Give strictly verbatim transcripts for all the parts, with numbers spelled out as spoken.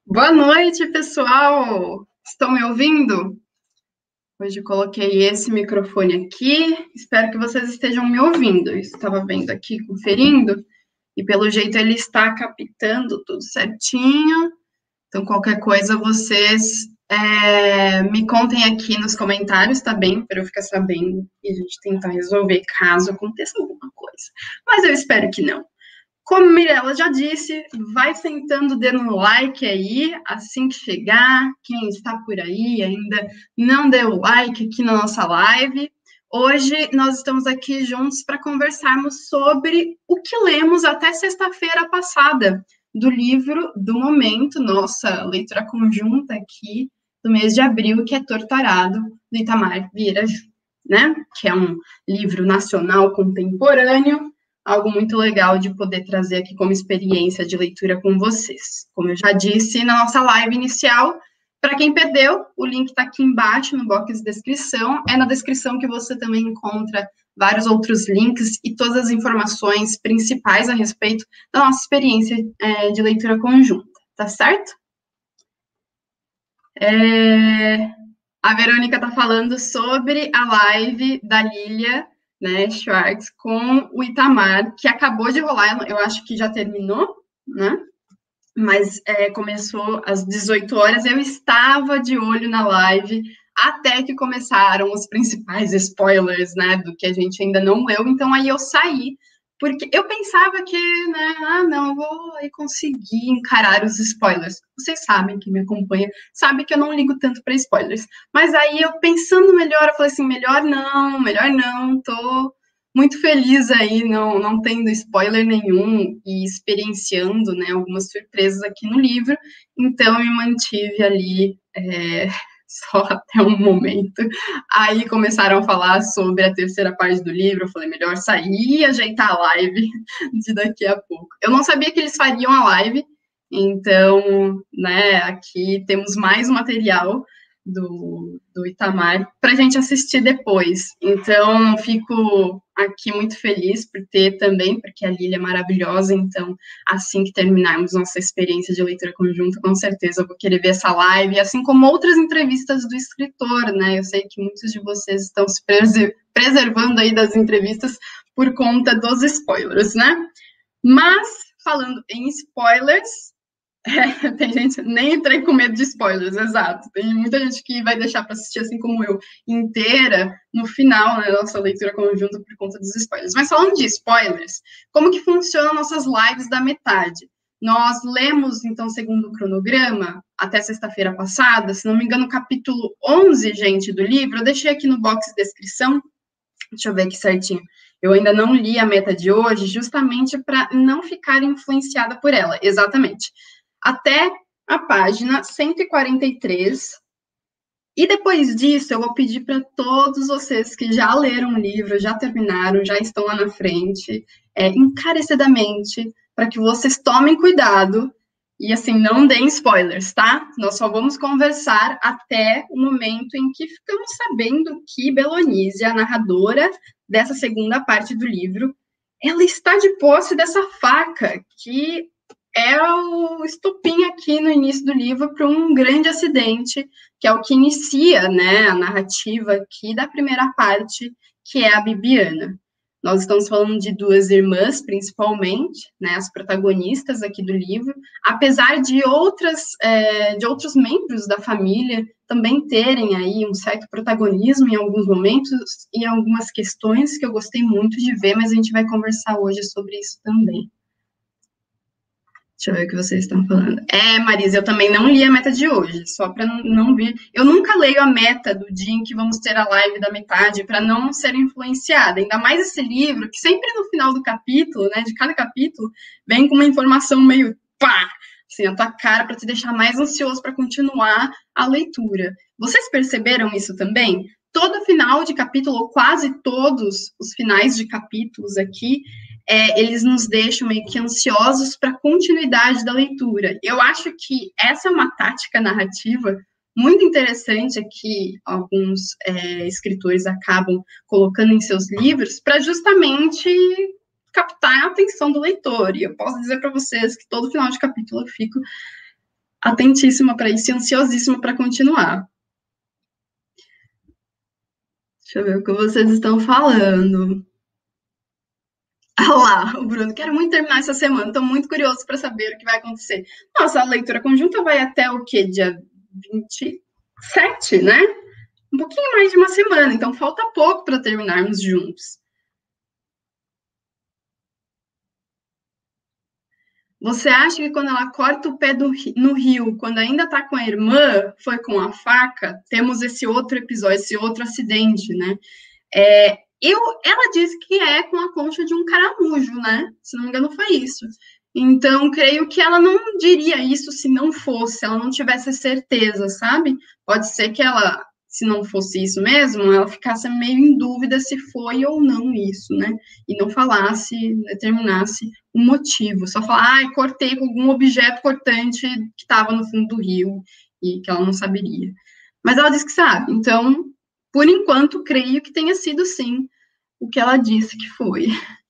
Boa noite, pessoal! Estão me ouvindo? Hoje eu coloquei esse microfone aqui, espero que vocês estejam me ouvindo. Eu estava vendo aqui, conferindo, e pelo jeito ele está captando tudo certinho. Então, qualquer coisa, vocês é, me contem aqui nos comentários, tá bem? Para eu ficar sabendo e a gente tentar resolver caso aconteça alguma coisa. Mas eu espero que não. Como Mirella já disse, vai sentando o dedo no like aí, assim que chegar. Quem está por aí ainda não deu like aqui na nossa live. Hoje nós estamos aqui juntos para conversarmos sobre o que lemos até sexta-feira passada, do livro do momento, nossa leitura conjunta aqui do mês de abril, que é Torturado, do Itamar Vieira, né? Que é um livro nacional contemporâneo, algo muito legal de poder trazer aqui como experiência de leitura com vocês. Como eu já disse na nossa live inicial, para quem perdeu, o link está aqui embaixo no box de descrição. É na descrição que você também encontra vários outros links e todas as informações principais a respeito da nossa experiência é, de leitura conjunta, tá certo? É... A Verônica está falando sobre a live da Lilia, né, Schwartz, com o Itamar, que acabou de rolar, eu acho que já terminou, né? Mas é, começou às dezoito horas, eu estava de olho na live até que começaram os principais spoilers, né, do que a gente ainda não leu, então aí eu saí, porque eu pensava que, né, ah, não, vou aí conseguir encarar os spoilers. Vocês sabem, que me acompanha, sabe que eu não ligo tanto para spoilers. Mas aí eu pensando melhor, eu falei assim, melhor não, melhor não, tô muito feliz aí, não, não tendo spoiler nenhum e experienciando, né, algumas surpresas aqui no livro, então eu me mantive ali é, só até um momento. Aí começaram a falar sobre a terceira parte do livro, eu falei, melhor sair e ajeitar a live de daqui a pouco. Eu não sabia que eles fariam a live, então, né, aqui temos mais material do, do Itamar para a gente assistir depois. Então, fico aqui muito feliz por ter também, porque a Lilia é maravilhosa, então, assim que terminarmos nossa experiência de leitura conjunta, com certeza eu vou querer ver essa live, assim como outras entrevistas do escritor, né? Eu sei que muitos de vocês estão se preservando aí das entrevistas por conta dos spoilers, né? Mas, falando em spoilers, é, tem gente, nem entrei com medo de spoilers, exato. Tem muita gente que vai deixar para assistir, assim como eu, inteira, no final, né, nossa leitura conjunta por conta dos spoilers. Mas falando de spoilers, como que funcionam nossas lives da metade? Nós lemos, então, segundo o cronograma, até sexta-feira passada, se não me engano, o capítulo onze, gente, do livro, eu deixei aqui no box de descrição, deixa eu ver aqui certinho. Eu ainda não li a meta de hoje, justamente para não ficar influenciada por ela, exatamente. Até a página cento e quarenta e três. E depois disso, eu vou pedir para todos vocês que já leram o livro, já terminaram, já estão lá na frente, é, encarecidamente, para que vocês tomem cuidado e, assim, não deem spoilers, tá? Nós só vamos conversar até o momento em que ficamos sabendo que Belonise, a narradora dessa segunda parte do livro, ela está de posse dessa faca, que é o estupim aqui no início do livro para um grande acidente, que é o que inicia, né, a narrativa aqui da primeira parte, que é a Bibiana. Nós estamos falando de duas irmãs, principalmente, né, as protagonistas aqui do livro, apesar de outras, é, de outros membros da família também terem aí um certo protagonismo em alguns momentos e algumas questões que eu gostei muito de ver, mas a gente vai conversar hoje sobre isso também. Deixa eu ver o que vocês estão falando. É, Marisa, eu também não li a meta de hoje, só para não vir. Eu nunca leio a meta do dia em que vamos ter a live da metade, para não ser influenciada. Ainda mais esse livro, que sempre no final do capítulo, né, de cada capítulo, vem com uma informação meio pá, assim, a tua cara, para te deixar mais ansioso para continuar a leitura. Vocês perceberam isso também? Todo final de capítulo, ou quase todos os finais de capítulos aqui, É, eles nos deixam meio que ansiosos para a continuidade da leitura. Eu acho que essa é uma tática narrativa muito interessante que alguns é, escritores acabam colocando em seus livros para justamente captar a atenção do leitor. E eu posso dizer para vocês que todo final de capítulo eu fico atentíssima para isso e ansiosíssima para continuar. Deixa eu ver o que vocês estão falando. Ah lá, o Bruno, quero muito terminar essa semana, estou muito curioso para saber o que vai acontecer. Nossa, a leitura conjunta vai até o quê? Dia vinte e sete, né? Um pouquinho mais de uma semana, então falta pouco para terminarmos juntos. Você acha que quando ela corta o pé do, no rio, quando ainda tá com a irmã, foi com a faca? Temos esse outro episódio, esse outro acidente, né? É, eu, ela disse que é com a concha de um caramujo, né? Se não me engano, foi isso. Então, creio que ela não diria isso se não fosse, ela não tivesse certeza, sabe? Pode ser que ela, se não fosse isso mesmo, ela ficasse meio em dúvida se foi ou não isso, né? E não falasse, determinasse o motivo. Só falar, ah, cortei com algum objeto cortante que estava no fundo do rio e que ela não saberia. Mas ela disse que sabe, então, por enquanto, creio que tenha sido sim o que ela disse que foi.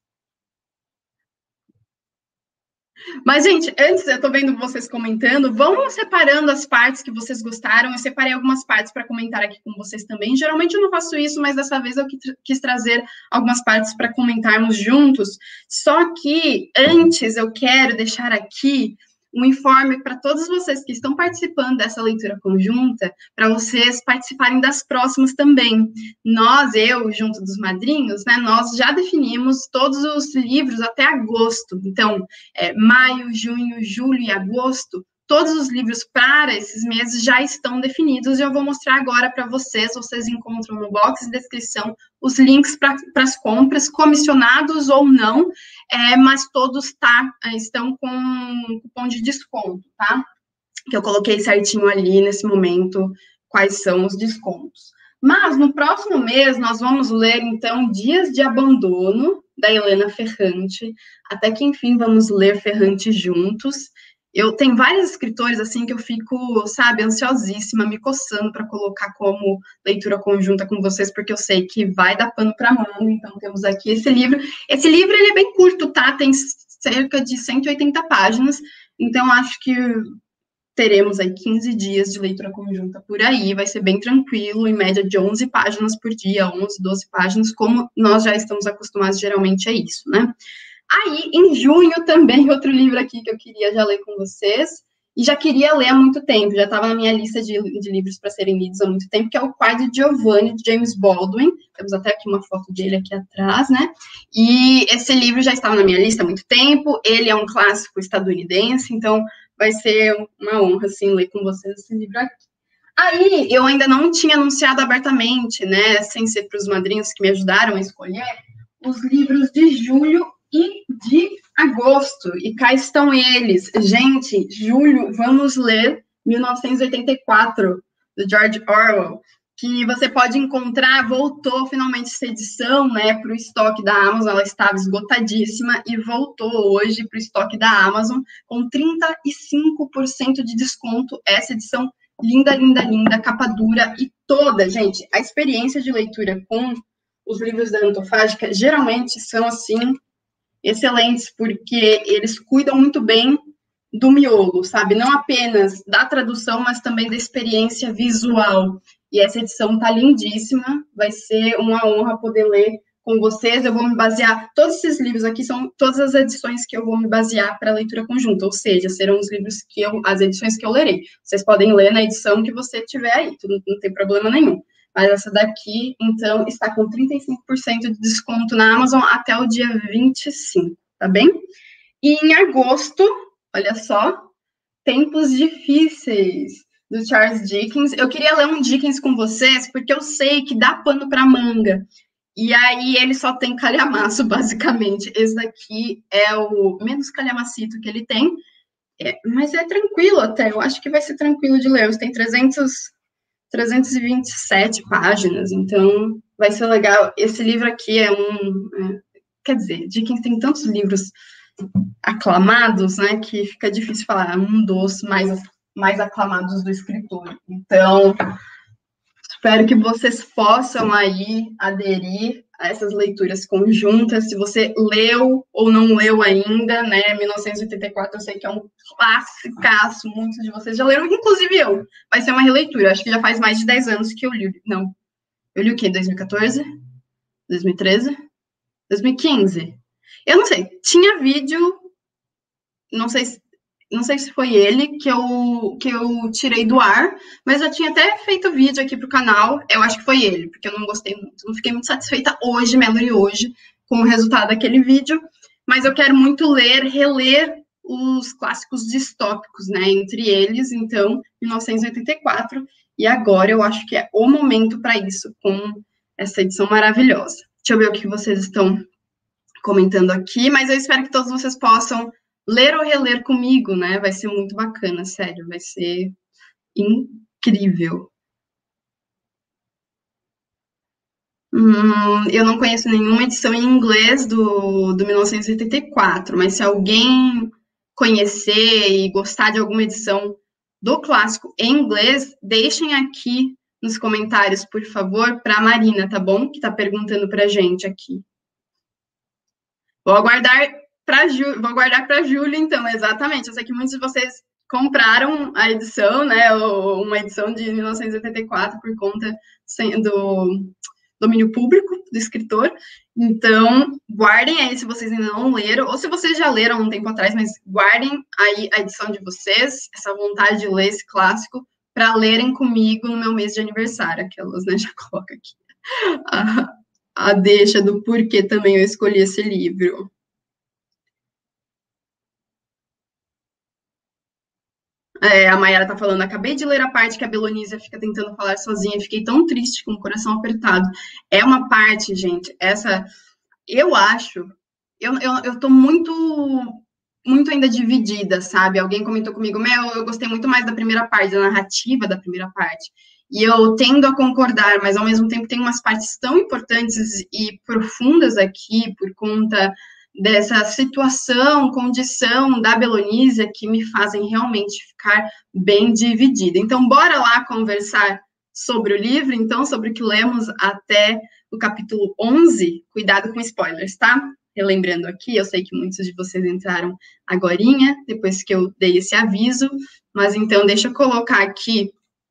Mas, gente, antes, eu tô vendo vocês comentando, vão separando as partes que vocês gostaram. Eu separei algumas partes para comentar aqui com vocês também. Geralmente eu não faço isso, mas dessa vez eu quis trazer algumas partes para comentarmos juntos. Só que antes eu quero deixar aqui um informe para todos vocês que estão participando dessa leitura conjunta, para vocês participarem das próximas também. Nós, eu, junto dos madrinhos, né, nós já definimos todos os livros até agosto. Então, é, maio, junho, julho e agosto, todos os livros para esses meses já estão definidos e eu vou mostrar agora para vocês. Vocês encontram no box de descrição os links para as compras, comissionados ou não, é, mas todos tá, estão com cupom de desconto, tá? Que eu coloquei certinho ali nesse momento quais são os descontos. Mas no próximo mês nós vamos ler, então, Dias de Abandono, da Helena Ferrante. Até que, enfim, vamos ler Ferrante juntos. Eu tenho vários escritores, assim, que eu fico, sabe, ansiosíssima, me coçando para colocar como leitura conjunta com vocês, porque eu sei que vai dar pano para manga. Então, temos aqui esse livro. Esse livro, ele é bem curto, tá? Tem cerca de cento e oitenta páginas. Então, acho que teremos aí quinze dias de leitura conjunta por aí, vai ser bem tranquilo, em média de onze páginas por dia, onze, doze páginas, como nós já estamos acostumados, geralmente é isso, né? Aí, em junho também, outro livro aqui que eu queria já ler com vocês, e já queria ler há muito tempo, já estava na minha lista de, de livros para serem lidos há muito tempo, que é O Pai de Giovanni, de James Baldwin. Temos até aqui uma foto dele aqui atrás, né? E esse livro já estava na minha lista há muito tempo, ele é um clássico estadunidense, então vai ser uma honra, assim, ler com vocês esse livro aqui. Aí, eu ainda não tinha anunciado abertamente, né, sem ser para os madrinhos que me ajudaram a escolher, os livros de julho e de agosto. E cá estão eles. Gente, julho, vamos ler mil novecentos e oitenta e quatro, do George Orwell, que você pode encontrar, voltou finalmente essa edição, né, para o estoque da Amazon, ela estava esgotadíssima, e voltou hoje para o estoque da Amazon, com trinta e cinco por cento de desconto, essa edição linda, linda, linda, capa dura, e toda, gente, a experiência de leitura com os livros da Antofágica, geralmente são, assim, excelentes, porque eles cuidam muito bem do miolo, sabe? Não apenas da tradução, mas também da experiência visual. E essa edição tá lindíssima, vai ser uma honra poder ler com vocês. Eu vou me basear, todos esses livros aqui são todas as edições que eu vou me basear para leitura conjunta, ou seja, serão os livros que eu, as edições que eu lerei. Vocês podem ler na edição que você tiver aí, tudo, não tem problema nenhum. Mas essa daqui, então, está com trinta e cinco por cento de desconto na Amazon até o dia vinte e cinco, tá bem? E em agosto, olha só, Tempos Difíceis, do Charles Dickens. Eu queria ler um Dickens com vocês, porque eu sei que dá pano para manga. E aí ele só tem calhamaço, basicamente. Esse daqui é o menos calhamacito que ele tem, é, mas é tranquilo até. Eu acho que vai ser tranquilo de ler. Tem trezentos, trezentas e vinte e sete páginas, então vai ser legal. Esse livro aqui é um... É, quer dizer, Dickens tem tantos livros aclamados, né, que fica difícil falar, um dos mais, mais aclamados do escritor. Então, espero que vocês possam aí aderir a essas leituras conjuntas, se você leu ou não leu ainda, né, mil novecentos e oitenta e quatro, eu sei que é um classicaço, muitos de vocês já leram, inclusive eu, vai ser uma releitura, acho que já faz mais de dez anos que eu li, não, eu li o quê, dois mil e quatorze? dois mil e treze? dois mil e quinze? Eu não sei, tinha vídeo, não sei se não sei se foi ele que eu, que eu tirei do ar, mas eu tinha até feito vídeo aqui pro canal, eu acho que foi ele, porque eu não gostei muito, não fiquei muito satisfeita hoje, Melody, hoje, com o resultado daquele vídeo, mas eu quero muito ler, reler os clássicos distópicos, né, entre eles, então, mil novecentos e oitenta e quatro, e agora eu acho que é o momento para isso, com essa edição maravilhosa. Deixa eu ver o que vocês estão comentando aqui, mas eu espero que todos vocês possam ler ou reler comigo, né? Vai ser muito bacana, sério, vai ser incrível. Hum, eu não conheço nenhuma edição em inglês do, do mil novecentos e oitenta e quatro, mas se alguém conhecer e gostar de alguma edição do clássico em inglês, deixem aqui nos comentários, por favor, para a Marina, tá bom? Que está perguntando para a gente aqui. Vou aguardar para Ju... vou guardar para a Júlia, então, exatamente. Eu sei que muitos de vocês compraram a edição, né, uma edição de mil novecentos e oitenta e quatro por conta do domínio público do escritor. Então, guardem aí se vocês ainda não leram, ou se vocês já leram um tempo atrás, mas guardem aí a edição de vocês, essa vontade de ler esse clássico, para lerem comigo no meu mês de aniversário. Aquelas, né, já coloca aqui a, a deixa do porquê também eu escolhi esse livro. É, a Mayara tá falando, acabei de ler a parte que a Belonísia fica tentando falar sozinha, fiquei tão triste, com o coração apertado. É uma parte, gente, essa, eu acho, eu, eu, eu tô muito, muito ainda dividida, sabe? Alguém comentou comigo, Mel, eu gostei muito mais da primeira parte, da narrativa da primeira parte. E eu tendo a concordar, mas ao mesmo tempo tem umas partes tão importantes e profundas aqui, por conta dessa situação, condição da Belonísia, que me fazem realmente ficar bem dividida. Então, bora lá conversar sobre o livro, então, sobre o que lemos até o capítulo onze. Cuidado com spoilers, tá? Relembrando aqui, eu sei que muitos de vocês entraram agorinha, depois que eu dei esse aviso, mas então deixa eu colocar aqui,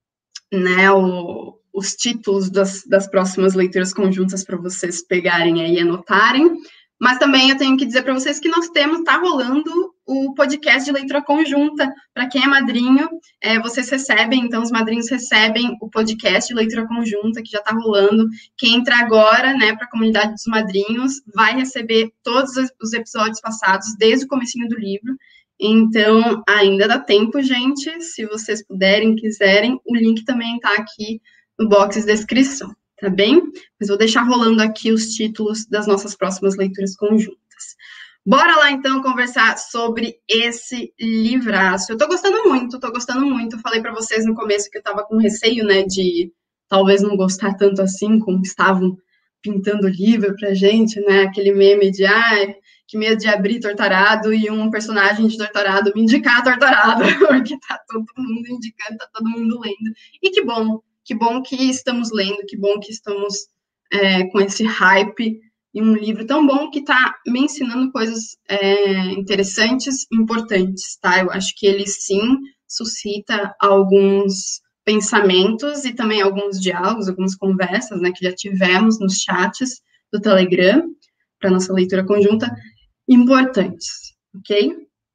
né, o, os títulos das, das próximas leituras conjuntas para vocês pegarem aí e anotarem. Mas também eu tenho que dizer para vocês que nós temos, tá rolando o podcast de leitura conjunta. Para quem é madrinho, é, vocês recebem, então os madrinhos recebem o podcast de leitura conjunta, que já está rolando. Quem entra agora, né, para a comunidade dos madrinhos, vai receber todos os episódios passados, desde o comecinho do livro. Então, ainda dá tempo, gente, se vocês puderem, quiserem, o link também está aqui no box de descrição. Tá bem? Mas vou deixar rolando aqui os títulos das nossas próximas leituras conjuntas. Bora lá, então, conversar sobre esse livraço. Eu tô gostando muito, tô gostando muito. Eu falei para vocês no começo que eu tava com receio, né, de talvez não gostar tanto assim, como estavam pintando o livro pra gente, né, aquele meme de, ai, que medo de abrir Torturado e um personagem de Torturado me indicar Torturado, porque tá todo mundo indicando, tá todo mundo lendo. E que bom, que bom que estamos lendo, que bom que estamos é, com esse hype e um livro tão bom que está me ensinando coisas é, interessantes, importantes, tá? Eu acho que ele, sim, suscita alguns pensamentos e também alguns diálogos, algumas conversas, né, que já tivemos nos chats do Telegram, para nossa leitura conjunta, importantes, ok?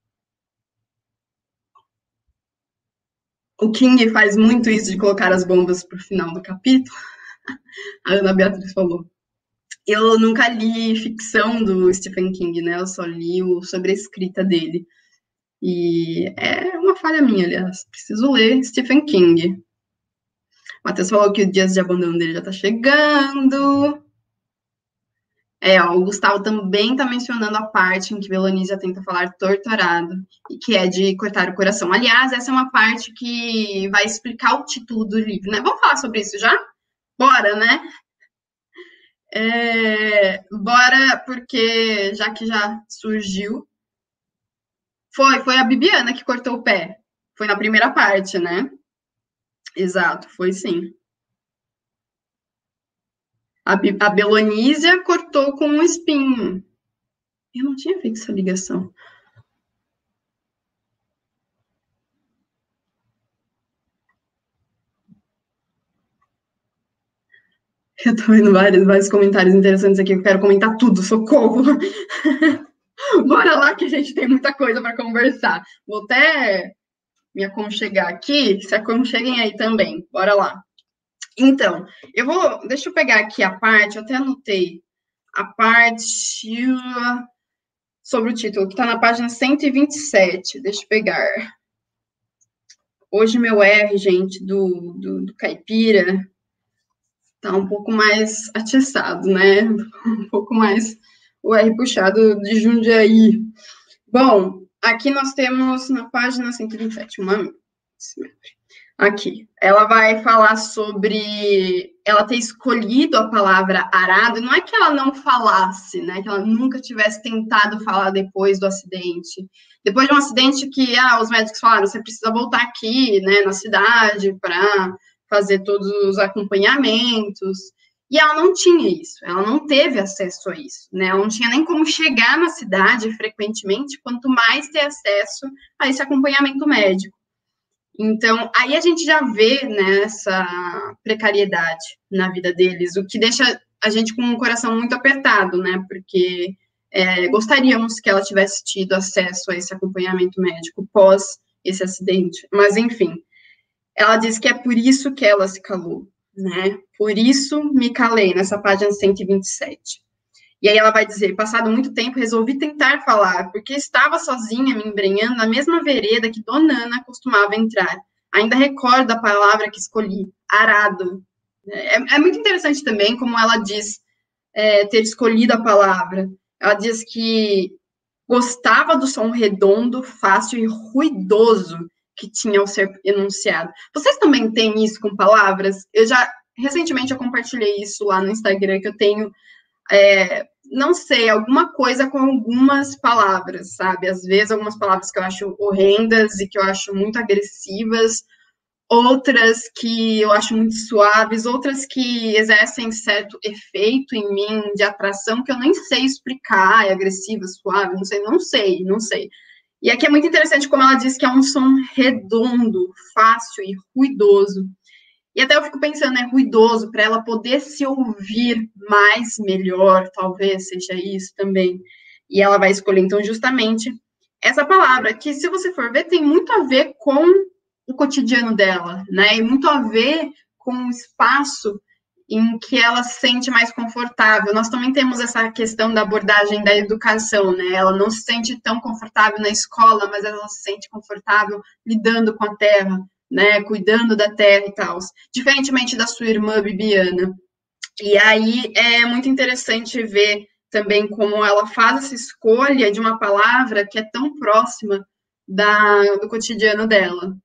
O King faz muito isso de colocar as bombas para o final do capítulo. A Ana Beatriz falou. Eu nunca li ficção do Stephen King, né? Eu só li o sobre a escrita dele. E é uma falha minha, aliás. Preciso ler Stephen King. O Matheus falou que o Dias de Abandono dele já tá chegando. É, ó, o Gustavo também tá mencionando a parte em que Belonísia tenta falar torturado, e que é de cortar o coração. Aliás, essa é uma parte que vai explicar o título do livro, né? Vamos falar sobre isso já? Bora, né? É, bora, porque já que já surgiu. Foi, foi a Bibiana que cortou o pé. Foi na primeira parte, né? Exato, foi sim. A, a Belonísia cortou com um espinho. Eu não tinha feito essa ligação. Eu tô vendo vários, vários comentários interessantes aqui, eu quero comentar tudo, socorro! Bora lá que a gente tem muita coisa para conversar. Vou até me aconchegar aqui, se aconcheguem aí também, bora lá. Então, eu vou, deixa eu pegar aqui a parte, eu até anotei, a parte sobre o título, que está na página cento e vinte e sete, deixa eu pegar. Hoje meu R, gente, do, do, do Caipira, tá um pouco mais atiçado, né? Um pouco mais o R puxado de Jundiaí. Bom, aqui nós temos na página cento e vinte e sete, uma... Aqui, ela vai falar sobre ela ter escolhido a palavra arado, não é que ela não falasse, né, que ela nunca tivesse tentado falar depois do acidente. Depois de um acidente que, ah, os médicos falaram, você precisa voltar aqui, né, na cidade para fazer todos os acompanhamentos, e ela não tinha isso, ela não teve acesso a isso, né, ela não tinha nem como chegar na cidade frequentemente, quanto mais ter acesso a esse acompanhamento médico. Então, aí a gente já vê, né, essa precariedade na vida deles, o que deixa a gente com o coração muito apertado, né, porque é, gostaríamos que ela tivesse tido acesso a esse acompanhamento médico pós esse acidente, mas enfim, ela diz que é por isso que ela se calou, né, por isso me calei, nessa página cento e vinte e sete. E aí ela vai dizer, passado muito tempo, resolvi tentar falar, porque estava sozinha me embrenhando na mesma vereda que Dona Ana costumava entrar. Ainda recordo a palavra que escolhi, arado. É, é muito interessante também como ela diz é, ter escolhido a palavra. Ela diz que gostava do som redondo, fácil e ruidoso que tinha ao ser enunciado. Vocês também têm isso com palavras? Eu já, recentemente, eu compartilhei isso lá no Instagram, que eu tenho... É, não sei, alguma coisa com algumas palavras, sabe? Às vezes, algumas palavras que eu acho horrendas e que eu acho muito agressivas, outras que eu acho muito suaves, outras que exercem certo efeito em mim de atração que eu nem sei explicar, é agressiva, suave, não sei, não sei, não sei. E aqui é muito interessante como ela diz que é um som redondo, fácil e ruidoso. E até eu fico pensando, é ruidoso, para ela poder se ouvir mais, melhor, talvez seja isso também. E ela vai escolher, então, justamente essa palavra, que, se você for ver, tem muito a ver com o cotidiano dela, né? E muito a ver com o espaço em que ela se sente mais confortável. Nós também temos essa questão da abordagem da educação, né? Ela não se sente tão confortável na escola, mas ela se sente confortável lidando com a terra, né, cuidando da terra e tal, diferentemente da sua irmã Bibiana. E aí é muito interessante ver também como ela faz essa escolha de uma palavra que é tão próxima da, do cotidiano dela.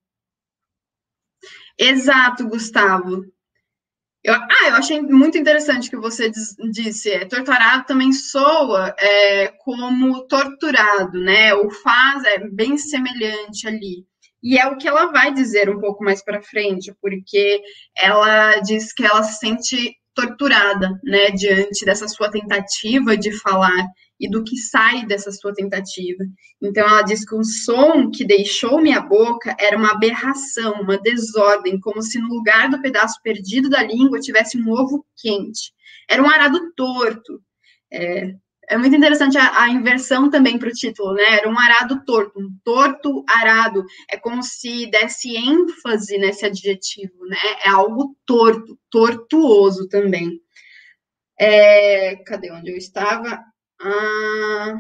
Exato, Gustavo. Eu, ah, eu achei muito interessante que você diz, disse, é, torturado também soa é, como torturado, né, o faz é bem semelhante ali. E é o que ela vai dizer um pouco mais para frente, porque ela diz que ela se sente torturada, né, diante dessa sua tentativa de falar e do que sai dessa sua tentativa. Então, ela diz que o som que deixou minha boca era uma aberração, uma desordem, como se no lugar do pedaço perdido da língua tivesse um ovo quente. Era um arado torto. É, é muito interessante a, a inversão também para o título, né? Era um arado torto, um torto arado. É como se desse ênfase nesse adjetivo, né? É algo torto, tortuoso também. É, cadê onde eu estava? Ah,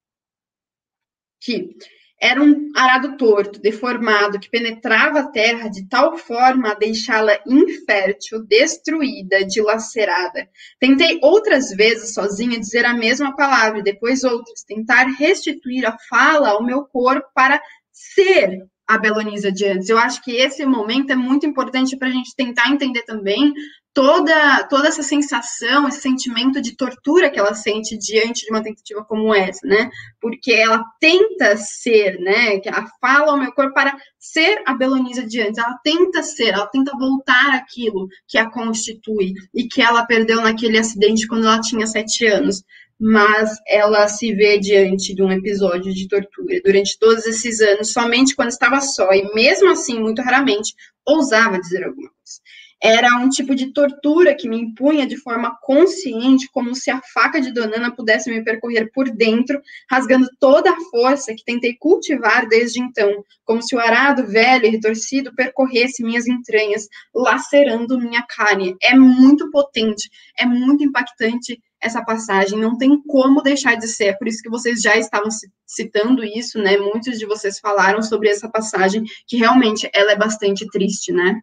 aqui. Era um arado torto, deformado, que penetrava a terra de tal forma a deixá-la infértil, destruída, dilacerada. Tentei outras vezes sozinha dizer a mesma palavra, e depois outras, tentar restituir a fala ao meu corpo para ser a Belonísia de antes. Eu acho que esse momento é muito importante para a gente tentar entender também toda, toda essa sensação, esse sentimento de tortura que ela sente diante de uma tentativa como essa, né? Porque ela tenta ser, né? Que ela fala ao meu corpo para ser a Belonísia de antes. Ela tenta ser, ela tenta voltar aquilo que a constitui e que ela perdeu naquele acidente quando ela tinha sete anos. Mas ela se vê diante de um episódio de tortura durante todos esses anos, somente quando estava só, e mesmo assim, muito raramente, ousava dizer alguma coisa. Era um tipo de tortura que me impunha de forma consciente, como se a faca de Donana pudesse me percorrer por dentro, rasgando toda a força que tentei cultivar desde então, como se o arado velho e retorcido percorresse minhas entranhas, lacerando minha carne. É muito potente, é muito impactante essa passagem, não tem como deixar de ser, é por isso que vocês já estavam citando isso, né, muitos de vocês falaram sobre essa passagem, que realmente ela é bastante triste, né.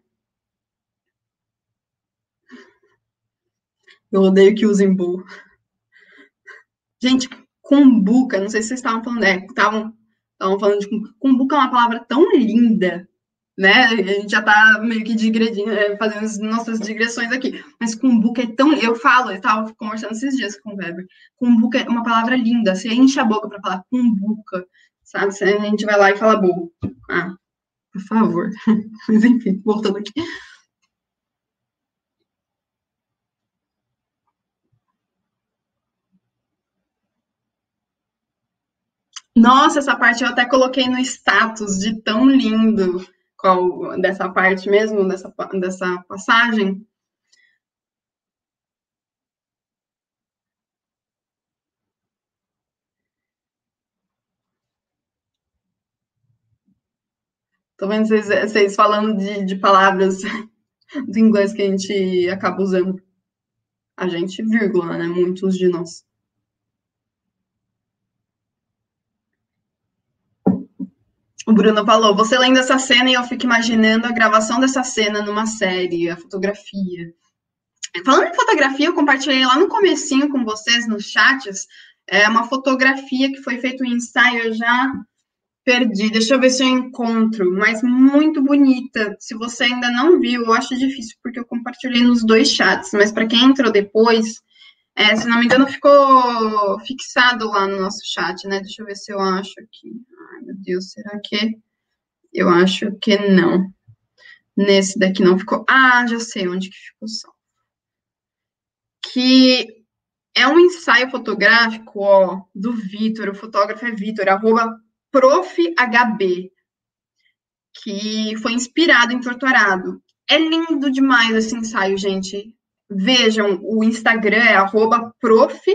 Eu odeio que usem bu. Gente, cumbuca, não sei se vocês estavam falando, é, estavam, estavam falando de cumbuca. Cumbuca é uma palavra tão linda, né? A gente já tá meio que digredindo, é, fazendo as nossas digressões aqui. Mas cumbuca é tão. Eu falo, eu estava conversando esses dias com o Weber. Cumbuca é uma palavra linda. Você enche a boca para falar cumbuca, sabe? A gente vai lá e fala burro. Ah, por favor. Mas enfim, voltando aqui. Nossa, essa parte eu até coloquei no status de tão lindo. Qual, dessa parte mesmo, dessa, dessa passagem. Tô vendo vocês, vocês falando de, de palavras do inglês que a gente acaba usando. A gente, vírgula, né? Muitos de nós. O Bruno falou, você lendo essa cena e eu fico imaginando a gravação dessa cena numa série, a fotografia. Falando em fotografia, eu compartilhei lá no comecinho com vocês, nos chats, é uma fotografia que foi feito em ensaio, eu já perdi, deixa eu ver se eu encontro, mas muito bonita. Se você ainda não viu, eu acho difícil, porque eu compartilhei nos dois chats, mas para quem entrou depois, é, se não me engano, ficou fixado lá no nosso chat, né? Deixa eu ver se eu acho aqui. Ai, meu Deus, será que... Eu acho que não. Nesse daqui não ficou... Ah, já sei onde que ficou só. Que é um ensaio fotográfico, ó, do Vitor, o fotógrafo é Vitor, arroba profhb, que foi inspirado em Torturado. É lindo demais esse ensaio, gente. Vejam, o Instagram é arroba profhb.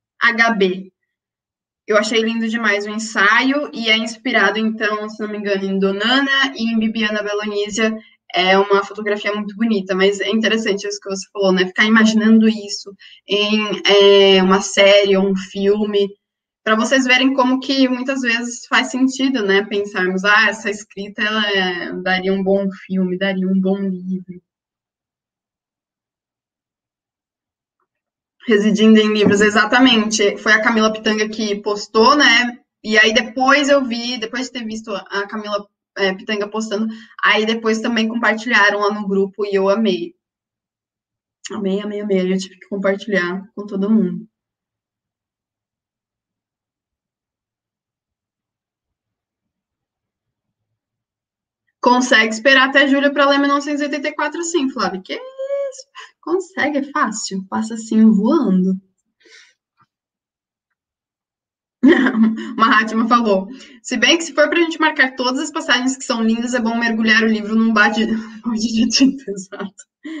Eu achei lindo demais o ensaio e é inspirado, então, se não me engano, em Donana e em Bibiana Belonísia. É uma fotografia muito bonita, mas é interessante isso que você falou, né? Ficar imaginando isso em é, uma série ou um filme, para vocês verem como que muitas vezes faz sentido, né? Pensarmos, ah, essa escrita ela é, daria um bom filme, daria um bom livro. Residindo em livros, exatamente. Foi a Camila Pitanga que postou, né? E aí depois eu vi, depois de ter visto a Camila é, Pitanga postando, aí depois também compartilharam lá no grupo e eu amei. Amei, amei, amei. Eu tive que compartilhar com todo mundo. Consegue esperar até julho para ler mil novecentos e oitenta e quatro, sim, Flávio. Que isso? Consegue, é fácil. Passa assim voando. Mahatma falou. Se bem que se for para a gente marcar todas as passagens que são lindas, é bom mergulhar o livro num balde de tinta, exato.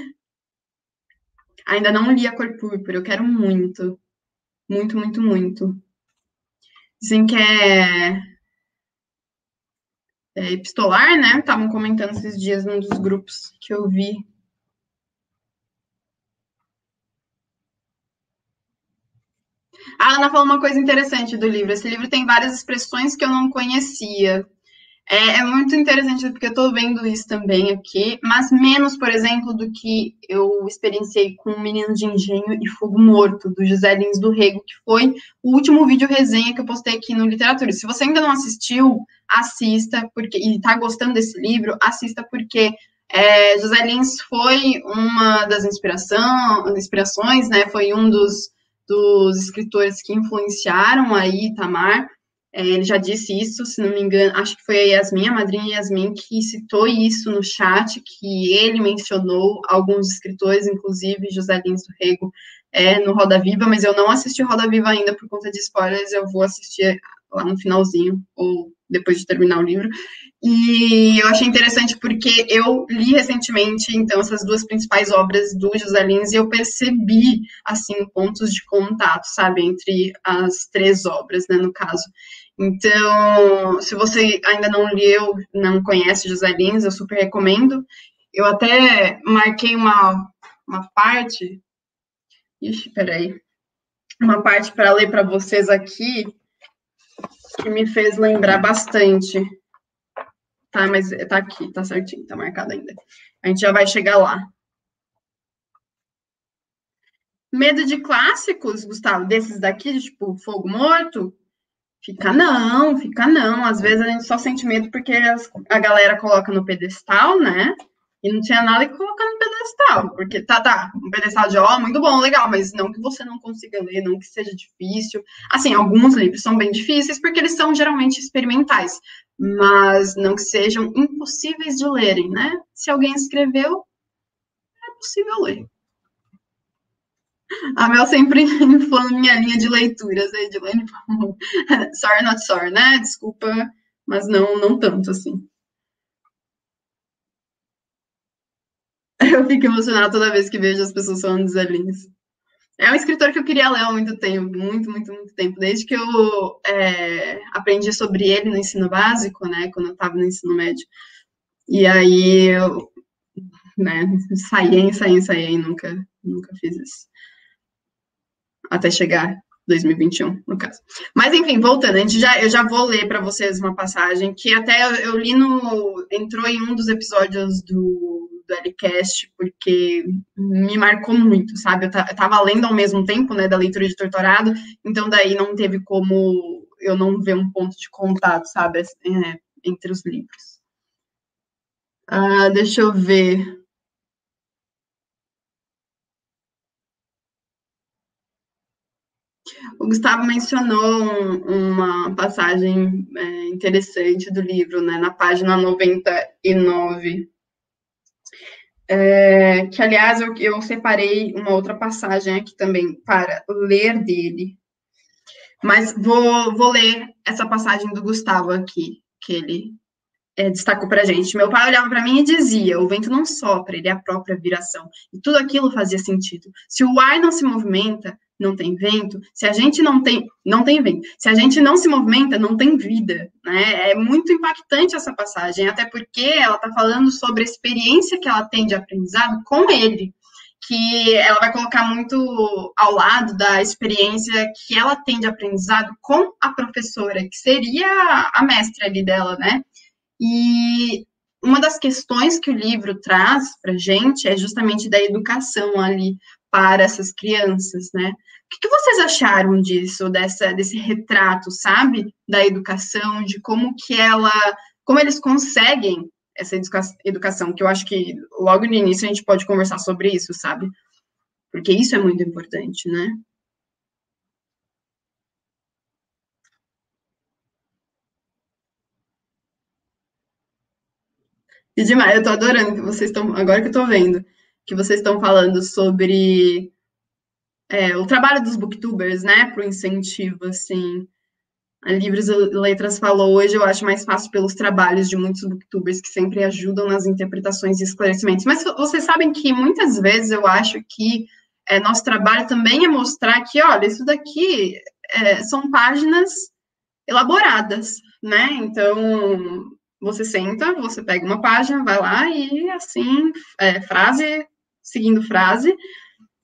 Ainda não li A Cor Púrpura, eu quero muito. Muito, muito, muito. Dizem que é, é epistolar, né? Estavam comentando esses dias num dos grupos que eu vi. A Ana falou uma coisa interessante do livro. Esse livro tem várias expressões que eu não conhecia. É, é muito interessante, porque eu tô vendo isso também aqui, mas menos, por exemplo, do que eu experienciei com o Menino de Engenho e Fogo Morto, do José Lins do Rego, que foi o último vídeo resenha que eu postei aqui no Literatura. Se você ainda não assistiu, assista, porque e tá gostando desse livro, assista, porque é, José Lins foi uma das inspiração, inspirações, né? Foi um dos, dos escritores que influenciaram aí Itamar. É, ele já disse isso, se não me engano, acho que foi a Yasmin, a madrinha Yasmin, que citou isso no chat, que ele mencionou alguns escritores, inclusive José Lins do Rego, é, no Roda Viva, mas eu não assisti Roda Viva ainda por conta de spoilers, eu vou assistir lá no finalzinho, ou depois de terminar o livro. E eu achei interessante porque eu li recentemente, então, essas duas principais obras do José Lins, e eu percebi, assim, pontos de contato, sabe, entre as três obras, né, no caso. Então, se você ainda não leu, não conhece José Lins, eu super recomendo. Eu até marquei uma, uma parte, ixi, peraí, uma parte para ler para vocês aqui, que me fez lembrar bastante. Tá, mas tá aqui, tá certinho, tá marcado ainda. A gente já vai chegar lá. Medo de clássicos, Gustavo, desses daqui, de, tipo, Fogo Morto? Fica não, fica não. Às vezes a gente só sente medo porque as, a galera coloca no pedestal, né? E não tinha nada que colocar no pedestal. Porque, tá, tá, um pedestal de ó, muito bom, legal, mas não que você não consiga ler, não que seja difícil. Assim, alguns livros são bem difíceis porque eles são geralmente experimentais. Mas não que sejam impossíveis de lerem, né? Se alguém escreveu, é possível ler. A Mel sempre inflama minha linha de leituras, a Edilene falou. Sorry, not sorry, né? Desculpa, mas não, não tanto assim. Eu fico emocionada toda vez que vejo as pessoas falando de Zé Lins. É um escritor que eu queria ler há muito tempo, muito, muito, muito tempo. Desde que eu é, aprendi sobre ele no ensino básico, né? Quando eu estava no ensino médio. E aí eu, né, saí, saí, saí, e nunca, nunca fiz isso. Até chegar dois mil e vinte e um, no caso. Mas, enfim, voltando, a gente já, eu já vou ler para vocês uma passagem que até eu, eu li no... entrou em um dos episódios do, do L-Cast, porque me marcou muito, sabe? Eu, eu tava lendo ao mesmo tempo, né, da leitura de Torturado, então daí não teve como eu não ver um ponto de contato, sabe, é, entre os livros. Ah, deixa eu ver... O Gustavo mencionou um, uma passagem é, interessante do livro, né, na página noventa e nove, é, que, aliás, eu, eu separei uma outra passagem aqui também para ler dele, mas vou, vou ler essa passagem do Gustavo aqui, que ele é, destacou para a gente. Meu pai olhava para mim e dizia: o vento não sopra, ele é a própria viração. E tudo aquilo fazia sentido. Se o ar não se movimenta, não tem vento. Se a gente não tem, não tem vento. Se a gente não se movimenta, não tem vida. Né? É muito impactante essa passagem, até porque ela está falando sobre a experiência que ela tem de aprendizado com ele, que ela vai colocar muito ao lado da experiência que ela tem de aprendizado com a professora, que seria a mestra ali dela, né? E uma das questões que o livro traz para a gente é justamente da educação ali para essas crianças, né? O que, que vocês acharam disso, dessa, desse retrato, sabe? Da educação, de como que ela, como eles conseguem essa educa educação, que eu acho que logo no início a gente pode conversar sobre isso, sabe? Porque isso é muito importante, né? E demais, eu tô adorando que vocês estão, agora que eu tô vendo, que vocês estão falando sobre é, o trabalho dos booktubers, né, para o incentivo, assim. A Livros e Letras falou hoje, eu acho mais fácil pelos trabalhos de muitos booktubers que sempre ajudam nas interpretações e esclarecimentos. Mas vocês sabem que muitas vezes eu acho que é, nosso trabalho também é mostrar que, olha, isso daqui é, são páginas elaboradas, né? Então, você senta, você pega uma página, vai lá e assim, é, frase seguindo frase,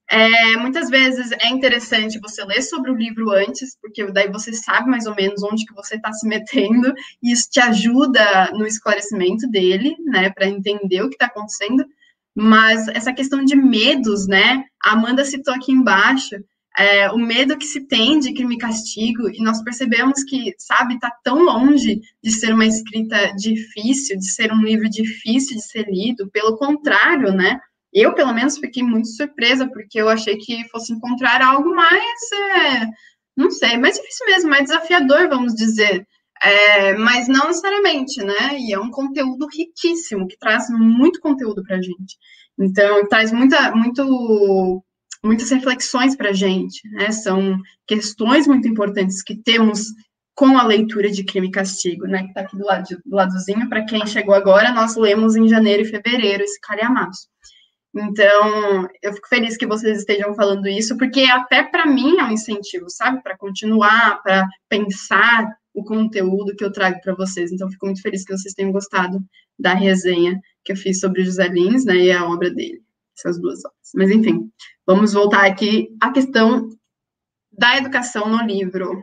É, muitas vezes é interessante você ler sobre o livro antes, porque daí você sabe mais ou menos onde que você está se metendo, e isso te ajuda no esclarecimento dele, né, para entender o que está acontecendo. Mas essa questão de medos, né, a Amanda citou aqui embaixo, é, o medo que se tem de Crime e Castigo, e nós percebemos que, sabe, está tão longe de ser uma escrita difícil, de ser um livro difícil de ser lido, pelo contrário, né? Eu, pelo menos, fiquei muito surpresa, porque eu achei que fosse encontrar algo mais, é, não sei, mais difícil mesmo, mais desafiador, vamos dizer. É, mas não necessariamente, né? E é um conteúdo riquíssimo, que traz muito conteúdo para a gente. Então, traz muita, muito, muitas reflexões para a gente, né? São questões muito importantes que temos com a leitura de Crime e Castigo, né? Que está aqui do, lado, do ladozinho. Para quem chegou agora, nós lemos em janeiro e fevereiro esse calhamaço. Então, eu fico feliz que vocês estejam falando isso, porque até para mim é um incentivo, sabe? Para continuar, para pensar o conteúdo que eu trago para vocês. Então, fico muito feliz que vocês tenham gostado da resenha que eu fiz sobre o José Lins, né, e a obra dele, essas duas obras. Mas, enfim, vamos voltar aqui à questão da educação no livro.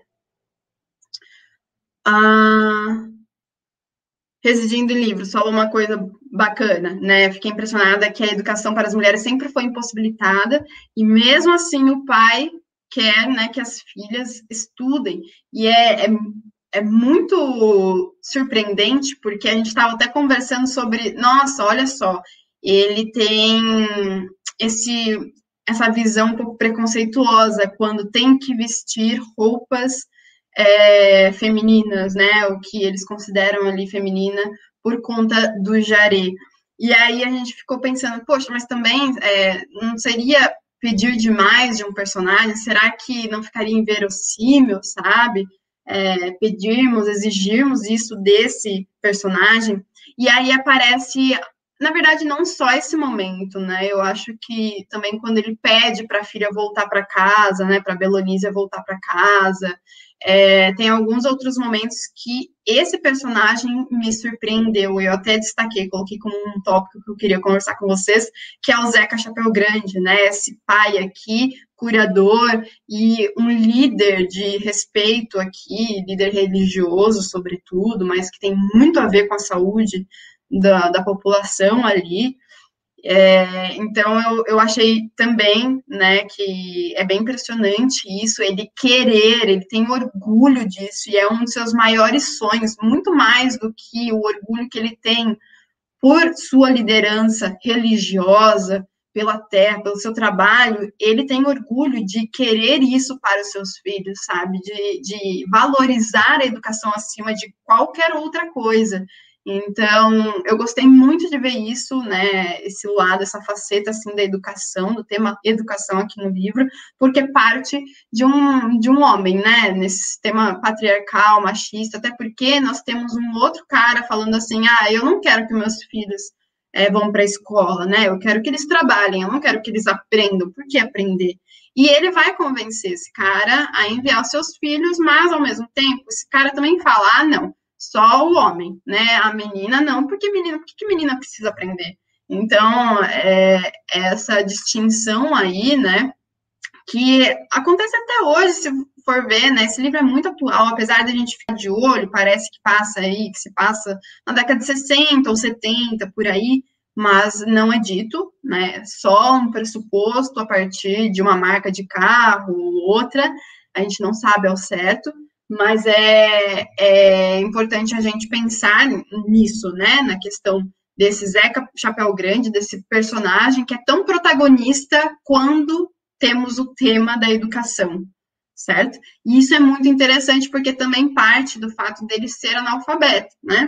Ah... Residindo em livros, falou uma coisa bacana, né? Fiquei impressionada que a educação para as mulheres sempre foi impossibilitada, e mesmo assim o pai quer, né, que as filhas estudem. E é, é, é muito surpreendente, porque a gente estava até conversando sobre, nossa, olha só, ele tem esse, essa visão um pouco preconceituosa quando tem que vestir roupas É, femininas, né, o que eles consideram ali feminina, por conta do jaré. E aí a gente ficou pensando, poxa, mas também é, não seria pedir demais de um personagem? Será que não ficaria inverossímil, sabe? É, pedirmos, exigirmos isso desse personagem? E aí aparece, na verdade, não só esse momento, né? Eu acho que também quando ele pede para a filha voltar para casa, né, para Belonísia voltar para casa, é, tem alguns outros momentos que esse personagem me surpreendeu. Eu até destaquei, coloquei como um tópico que eu queria conversar com vocês, que é o Zeca Chapéu Grande, né? Esse pai aqui, curador e um líder de respeito aqui, líder religioso, sobretudo, mas que tem muito a ver com a saúde da, da população ali. É, então, eu, eu achei também, né, que é bem impressionante isso, ele querer, ele tem orgulho disso, e é um dos seus maiores sonhos, muito mais do que o orgulho que ele tem por sua liderança religiosa, pela terra, pelo seu trabalho, ele tem orgulho de querer isso para os seus filhos, sabe, de, de valorizar a educação acima de qualquer outra coisa. Então, eu gostei muito de ver isso, né, esse lado, essa faceta, assim, da educação, do tema educação aqui no livro, porque parte de um, de um homem, né, nesse sistema patriarcal, machista, até porque nós temos um outro cara falando assim, ah, eu não quero que meus filhos é, vão para a escola, né, eu quero que eles trabalhem, eu não quero que eles aprendam, por que aprender? E ele vai convencer esse cara a enviar os seus filhos, mas, ao mesmo tempo, esse cara também fala, ah, não, só o homem, né? A menina não, porque menina, por que menina precisa aprender? Então, é, essa distinção aí, né? Que acontece até hoje, se for ver, né? Esse livro é muito atual, apesar da gente ficar de olho, parece que passa aí, que se passa na década de sessenta ou setenta, por aí, mas não é dito, né? Só um pressuposto a partir de uma marca de carro ou outra, a gente não sabe ao certo. Mas é, é importante a gente pensar nisso, né? Na questão desse Zeca Chapéu Grande, desse personagem que é tão protagonista quando temos o tema da educação, certo? E isso é muito interessante porque também parte do fato dele ser analfabeto, né?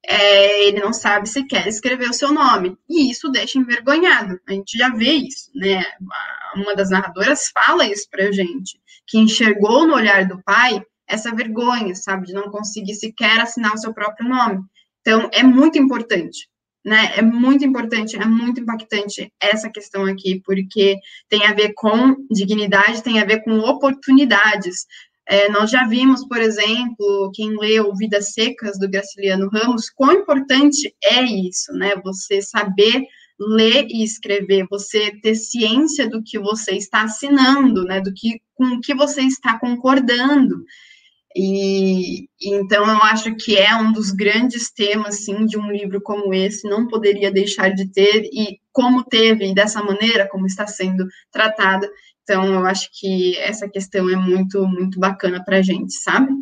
É, ele não sabe sequer escrever o seu nome, e isso deixa envergonhado. A gente já vê isso, né? Uma das narradoras fala isso pra gente, que enxergou no olhar do pai essa vergonha, sabe, de não conseguir sequer assinar o seu próprio nome. Então, é muito importante, né, é muito importante, é muito impactante essa questão aqui, porque tem a ver com dignidade, tem a ver com oportunidades. É, nós já vimos, por exemplo, quem leu Vidas Secas, do Graciliano Ramos, quão importante é isso, né, você saber ler e escrever, você ter ciência do que você está assinando, né, do que, com o que você está concordando. E então eu acho que é um dos grandes temas, sim, de um livro como esse, não poderia deixar de ter, e como teve, e dessa maneira, como está sendo tratada. Então eu acho que essa questão é muito, muito bacana para a gente, sabe?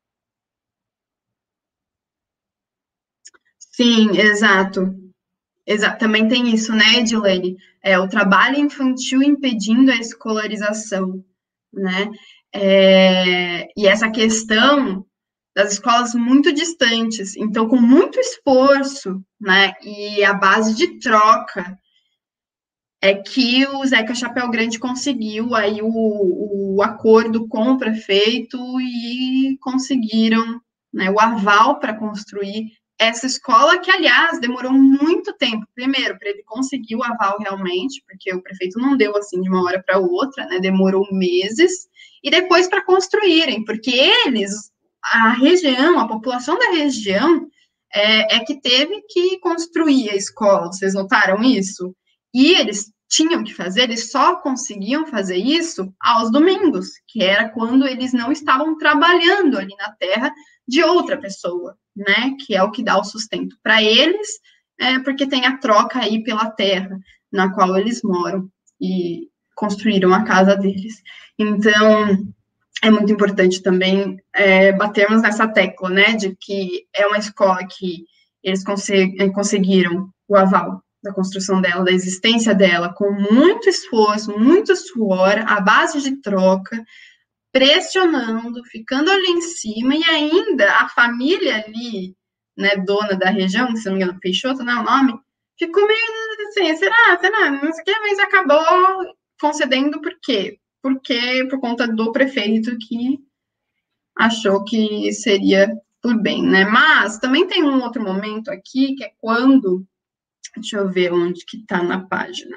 Sim, exato. Exa Também tem isso, né, Edilene? É, o trabalho infantil impedindo a escolarização, né? É, e essa questão das escolas muito distantes, então com muito esforço, né, e a base de troca é que o Zeca Chapéu Grande conseguiu aí o, o acordo com o prefeito e conseguiram, né, o aval para construir essa escola, que, aliás, demorou muito tempo, primeiro, para ele conseguir o aval realmente, porque o prefeito não deu assim de uma hora para outra, né, demorou meses, e depois para construírem, porque eles, a região, a população da região, é, é que teve que construir a escola, vocês notaram isso? E eles tinham que fazer, eles só conseguiam fazer isso aos domingos, que era quando eles não estavam trabalhando ali na terra de outra pessoa, né? Que é o que dá o sustento para eles, é, porque tem a troca aí pela terra na qual eles moram e construíram a casa deles. Então, é muito importante também é, batermos nessa tecla, né? De que é uma escola que eles conseguiram o aval da construção dela, da existência dela, com muito esforço, muito suor, à base de troca, pressionando, ficando ali em cima, e ainda a família ali, né, dona da região, se não me engano, Peixoto, não é o nome, ficou meio assim, será, será, não sei o que, mas acabou concedendo por quê? Porque por conta do prefeito que achou que seria por bem, né? Mas também tem um outro momento aqui, que é quando. Deixa eu ver onde que tá na página.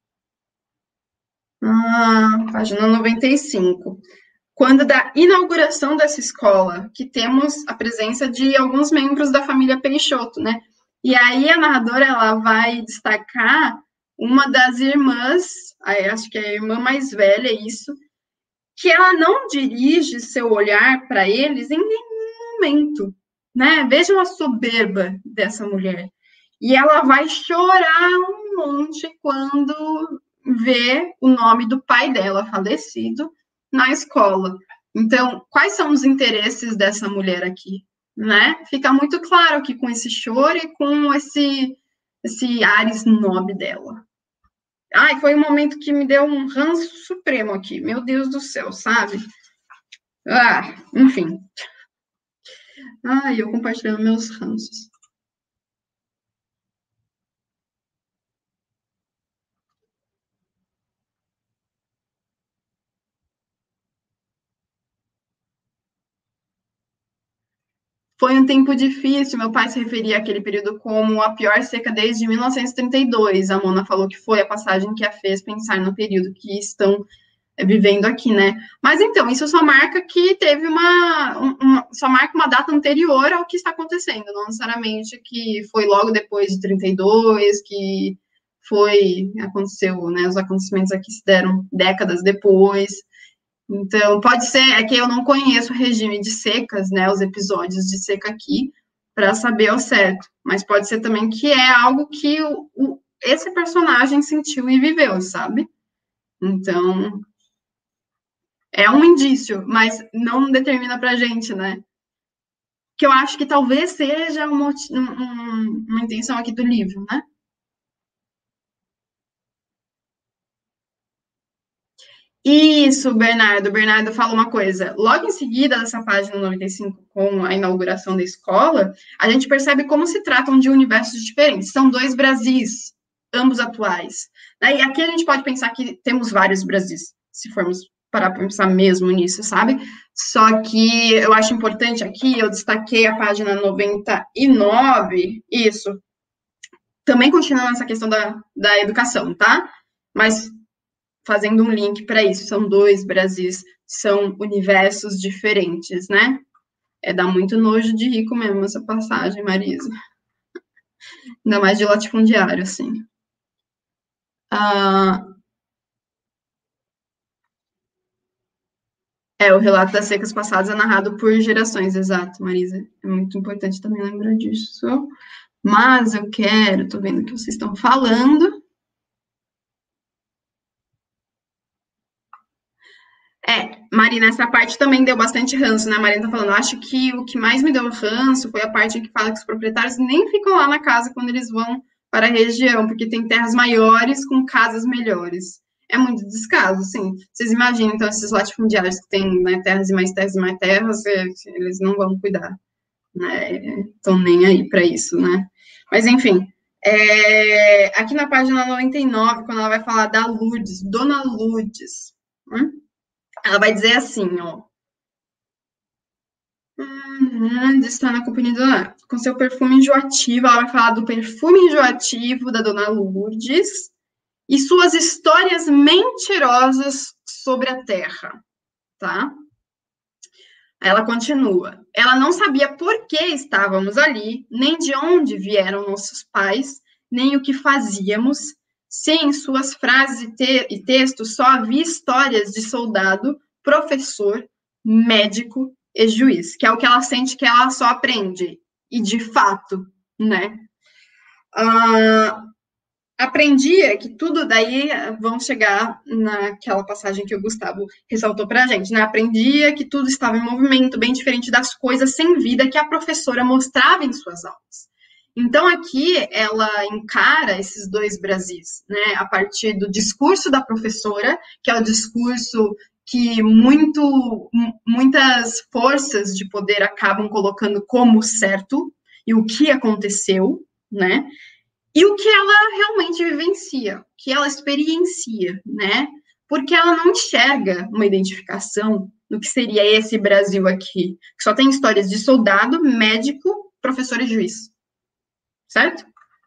Ah, página noventa e cinco. Quando da inauguração dessa escola, que temos a presença de alguns membros da família Peixoto, né? E aí a narradora ela vai destacar uma das irmãs, acho que é a irmã mais velha, isso, que ela não dirige seu olhar para eles em nenhum momento, né? Vejam a soberba dessa mulher. E ela vai chorar um monte quando vê o nome do pai dela falecido na escola. Então, quais são os interesses dessa mulher aqui, né? Fica muito claro aqui com esse choro e com esse esse ar snob dela. Ai, foi um momento que me deu um ranço supremo aqui. Meu Deus do céu, sabe? Ah, enfim. Ai, eu compartilhando meus ranços. Foi um tempo difícil. Meu pai se referia àquele período como a pior seca desde mil novecentos e trinta e dois. A Mona falou que foi a passagem que a fez pensar no período que estão vivendo aqui, né? Mas então, isso só marca que teve uma, uma, só marca uma data anterior ao que está acontecendo, não necessariamente que foi logo depois de trinta e dois, que foi, aconteceu, né? Os acontecimentos aqui se deram décadas depois. Então, pode ser, é que eu não conheço o regime de secas, né? Os episódios de seca aqui, para saber ao certo. Mas pode ser também que é algo que o, o, esse personagem sentiu e viveu, sabe? Então, é um indício, mas não determina pra gente, né? Que eu acho que talvez seja uma, um, uma intenção aqui do livro, né? Isso, Bernardo. Bernardo fala uma coisa. Logo em seguida dessa página noventa e cinco, com a inauguração da escola, a gente percebe como se tratam de universos diferentes. São dois Brasis, ambos atuais. E aqui a gente pode pensar que temos vários Brasis, se formos parar para pensar mesmo nisso, sabe? Só que eu acho importante aqui, eu destaquei a página noventa e nove, isso, também continuando essa questão da, da educação, tá? Mas fazendo um link para isso, são dois Brasis, são universos diferentes, né? É, dá muito nojo de rico mesmo essa passagem, Marisa. Ainda mais de latifundiário, assim. Ah, é, o relato das secas passadas é narrado por gerações, exato, Marisa. É muito importante também lembrar disso. Mas eu quero, tô vendo o que vocês estão falando. É, Marina, essa parte também deu bastante ranço, né? A Marina tá falando, acho que o que mais me deu ranço foi a parte em que fala que os proprietários nem ficam lá na casa quando eles vão para a região, porque tem terras maiores com casas melhores. É muito descaso, sim. Vocês imaginam, então, esses latifundiários que têm, né, terras e mais terras e mais terras, é, eles não vão cuidar, né? Estão nem aí para isso, né? Mas, enfim, é, aqui na página noventa e nove, quando ela vai falar da Lourdes, Dona Lourdes, né? Ela vai dizer assim, ó. Está na companhia do, com seu perfume enjoativo. Ela vai falar do perfume enjoativo da Dona Lourdes e suas histórias mentirosas sobre a terra, tá? Ela continua. Ela não sabia por que estávamos ali, nem de onde vieram nossos pais, nem o que fazíamos. Se em suas frases e, te e textos só havia histórias de soldado, professor, médico e juiz, que é o que ela sente que ela só aprende. E de fato, né? Ah, aprendia que tudo daí vamos chegar naquela passagem que o Gustavo ressaltou para a gente, né? Aprendia que tudo estava em movimento, bem diferente das coisas sem vida que a professora mostrava em suas aulas. Então aqui ela encara esses dois Brasis, né? A partir do discurso da professora, que é o discurso que muito, muitas forças de poder acabam colocando como certo e o que aconteceu, né? E o que ela realmente vivencia, o que ela experiencia, né? Porque ela não enxerga uma identificação no que seria esse Brasil aqui, que só tem histórias de soldado, médico, professor e juiz, certo?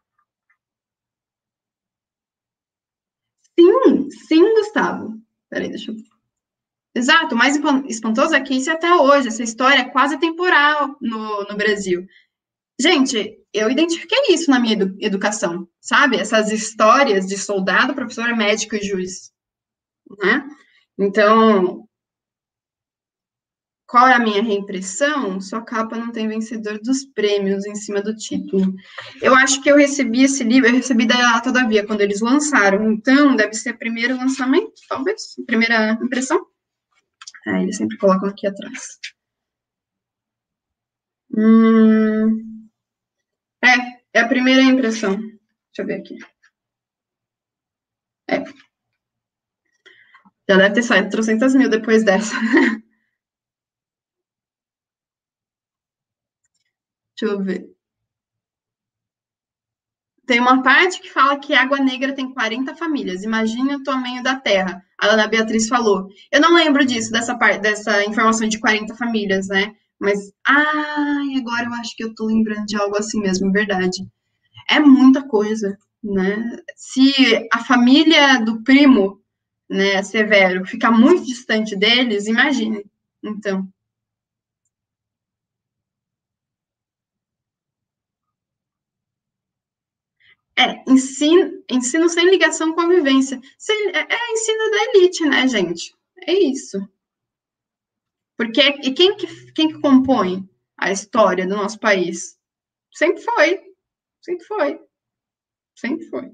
Sim, sim, Gustavo. Peraí, deixa eu... Exato, o mais espantoso é que isso é até hoje, essa história é quase temporal no, no Brasil. Gente, eu identifiquei isso na minha edu educação, sabe? Essas histórias de soldado, professor, médico e juiz, né? Então, qual é a minha reimpressão? Sua capa não tem vencedor dos prêmios em cima do título. Eu acho que eu recebi esse livro, eu recebi da Todavia quando eles lançaram, então deve ser o primeiro lançamento, talvez, primeira impressão. É, eles sempre colocam aqui atrás. Hum, é, é a primeira impressão. Deixa eu ver aqui. É. Já deve ter saído trocentas mil depois dessa. Deixa eu ver. Tem uma parte que fala que Água Negra tem quarenta famílias. Imagine o tamanho da terra. A Ana Beatriz falou. Eu não lembro disso, dessa parte, dessa informação de quarenta famílias, né? Mas, ai, agora eu acho que eu tô lembrando de algo assim mesmo, verdade. É muita coisa, né? Se a família do primo, né, Severo, ficar muito distante deles, imagine. Então, é, ensino, ensino sem ligação com a vivência. Sem, é, é ensino da elite, né, gente? É isso. Porque e quem que, quem que compõe a história do nosso país? Sempre foi, sempre foi, sempre foi.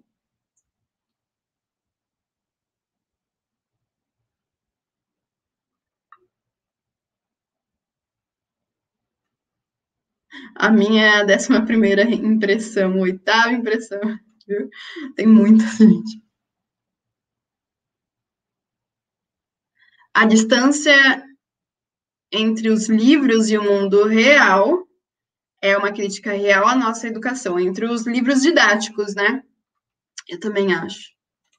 A minha é a décima primeira impressão, oitava impressão, viu? Tem muita gente. A distância entre os livros e o mundo real é uma crítica real à nossa educação, entre os livros didáticos, né? Eu também acho.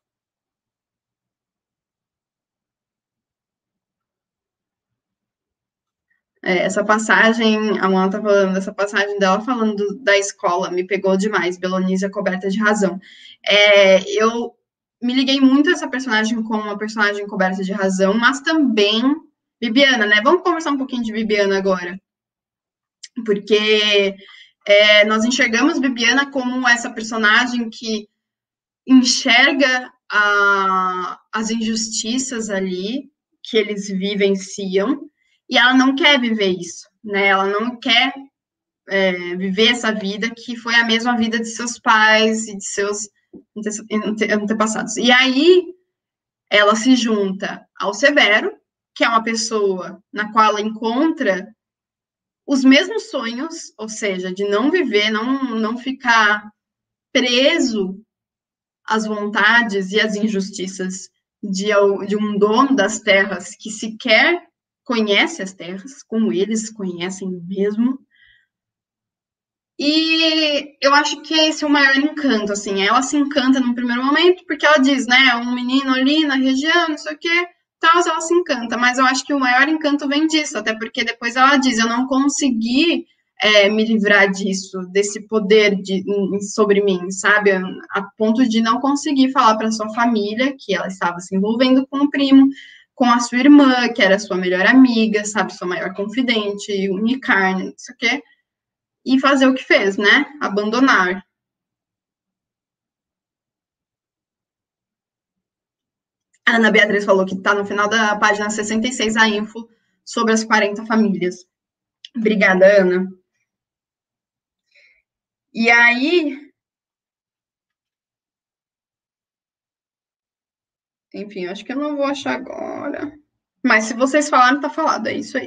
É, essa passagem, a Luana tá falando, essa passagem dela falando da escola me pegou demais, Belonísia coberta de razão. É, eu me liguei muito a essa personagem como uma personagem coberta de razão, mas também Bibiana, né? Vamos conversar um pouquinho de Bibiana agora, porque é, nós enxergamos Bibiana como essa personagem que enxerga a, as injustiças ali que eles vivenciam, e ela não quer viver isso, né? Ela não quer é, viver essa vida que foi a mesma vida de seus pais e de seus antepassados. E aí ela se junta ao Severo, que é uma pessoa na qual ela encontra os mesmos sonhos, ou seja, de não viver, não, não ficar preso às vontades e às injustiças de, de um dono das terras que sequer conhece as terras, como eles conhecem mesmo. E eu acho que esse é o maior encanto, assim. Ela se encanta no primeiro momento, porque ela diz, né, um menino ali na região, não sei o quê, tal, ela se encanta. Mas eu acho que o maior encanto vem disso, até porque depois ela diz, eu não consegui é, me livrar disso, desse poder de, sobre mim, sabe? A ponto de não conseguir falar para sua família que ela estava se envolvendo com o primo, com a sua irmã, que era sua melhor amiga, sabe? Sua maior confidente, unicarne, não sei o quê. E fazer o que fez, né? Abandonar. A Ana Beatriz falou que está no final da página sessenta e seis a info sobre as quarenta famílias. Obrigada, Ana. E aí, enfim, acho que eu não vou achar agora. Mas se vocês falaram, tá falado, é isso aí.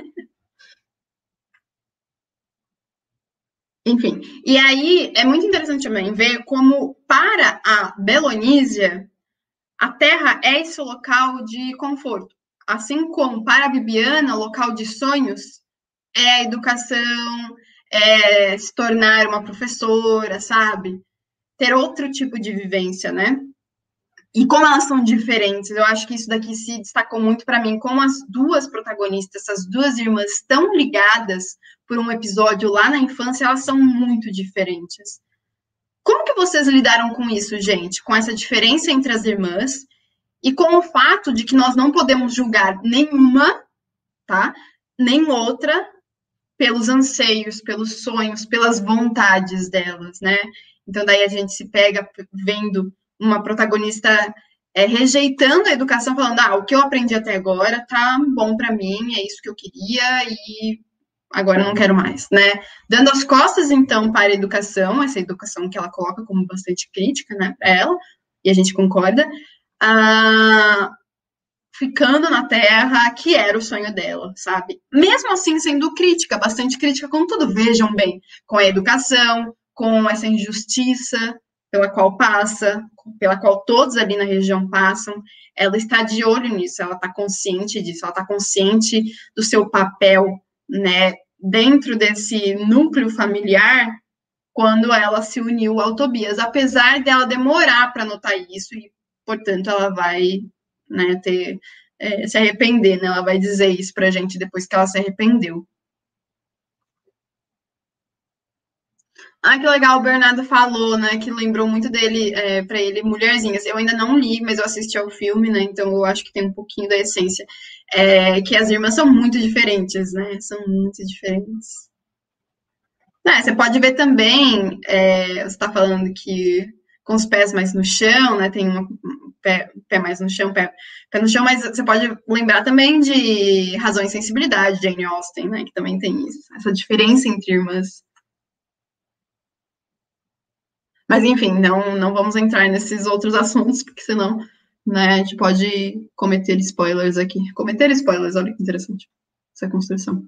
Enfim, e aí é muito interessante também ver como, para a Belonísia, a Terra é esse local de conforto. Assim como para a Bibiana, o local de sonhos é a educação, é se tornar uma professora, sabe? Ter outro tipo de vivência, né? E como elas são diferentes, eu acho que isso daqui se destacou muito para mim, como as duas protagonistas, essas duas irmãs tão ligadas por um episódio lá na infância, elas são muito diferentes. Como que vocês lidaram com isso, gente? Com essa diferença entre as irmãs e com o fato de que nós não podemos julgar nenhuma, tá? Nem outra pelos anseios, pelos sonhos, pelas vontades delas, né? Então daí a gente se pega vendo uma protagonista é, rejeitando a educação, falando, ah, o que eu aprendi até agora tá bom para mim, é isso que eu queria e agora eu não quero mais, né? Dando as costas então para a educação, essa educação que ela coloca como bastante crítica, né, para ela, e a gente concorda, ah, ficando na Terra, que era o sonho dela, sabe? Mesmo assim, sendo crítica, bastante crítica com tudo, vejam bem, com a educação, com essa injustiça pela qual passa, pela qual todos ali na região passam, ela está de olho nisso, ela está consciente disso, ela está consciente do seu papel, né, dentro desse núcleo familiar, quando ela se uniu ao Tobias, apesar dela demorar para notar isso e, portanto, ela vai, né, ter é, se arrepender, né? Ela vai dizer isso pra gente depois que ela se arrependeu. Ah, que legal, o Bernardo falou, né, que lembrou muito dele, é, para ele, Mulherzinhas. Eu ainda não li, mas eu assisti ao filme, né, então eu acho que tem um pouquinho da essência. É, que as irmãs são muito diferentes, né, são muito diferentes. É, você pode ver também, é, você está falando que com os pés mais no chão, né? Tem um pé, pé mais no chão, pé, pé no chão, mas você pode lembrar também de Razão e Sensibilidade, Jane Austen, né? Que também tem isso, essa diferença entre irmãs. Mas enfim, não, não vamos entrar nesses outros assuntos, porque senão, né, a gente pode cometer spoilers aqui. Cometer spoilers, olha que interessante essa construção.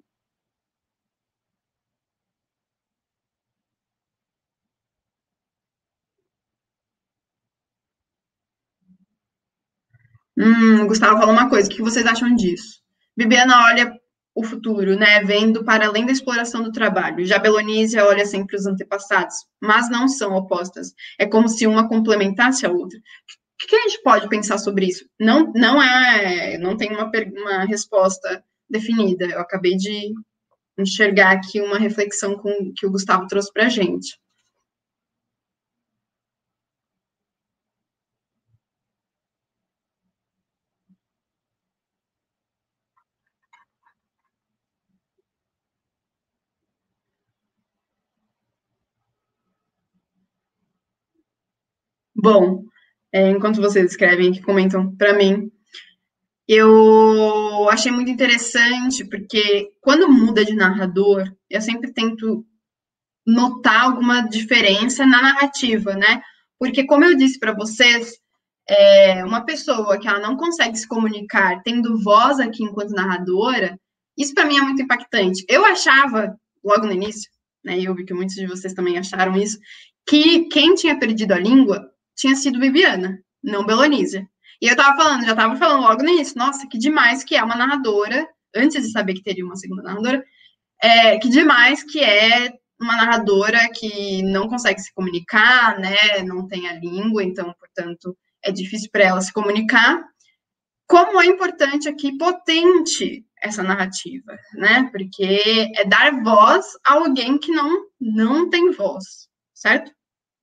Hum, Gustavo falou uma coisa, o que vocês acham disso? Bibiana olha o futuro, né, vendo para além da exploração do trabalho. Já Belonísia olha sempre os antepassados, mas não são opostas. É como se uma complementasse a outra. O que a gente pode pensar sobre isso? Não, não é, não tem uma, uma resposta definida. Eu acabei de enxergar aqui uma reflexão com, que o Gustavo trouxe para a gente. Bom, é, enquanto vocês escrevem aqui, comentam para mim. Eu achei muito interessante, porque quando muda de narrador, eu sempre tento notar alguma diferença na narrativa, né? Porque, como eu disse para vocês, é, uma pessoa que ela não consegue se comunicar tendo voz aqui enquanto narradora, isso para mim é muito impactante. Eu achava, logo no início, né, e eu vi que muitos de vocês também acharam isso, que quem tinha perdido a língua tinha sido Bibiana, não Belonísia. E eu tava falando, já tava falando logo no início, nossa, que demais que é uma narradora, antes de saber que teria uma segunda narradora, é, que demais que é uma narradora que não consegue se comunicar, né, não tem a língua, então, portanto, é difícil para ela se comunicar. Como é importante aqui, potente essa narrativa, né, porque é dar voz a alguém que não, não tem voz, certo?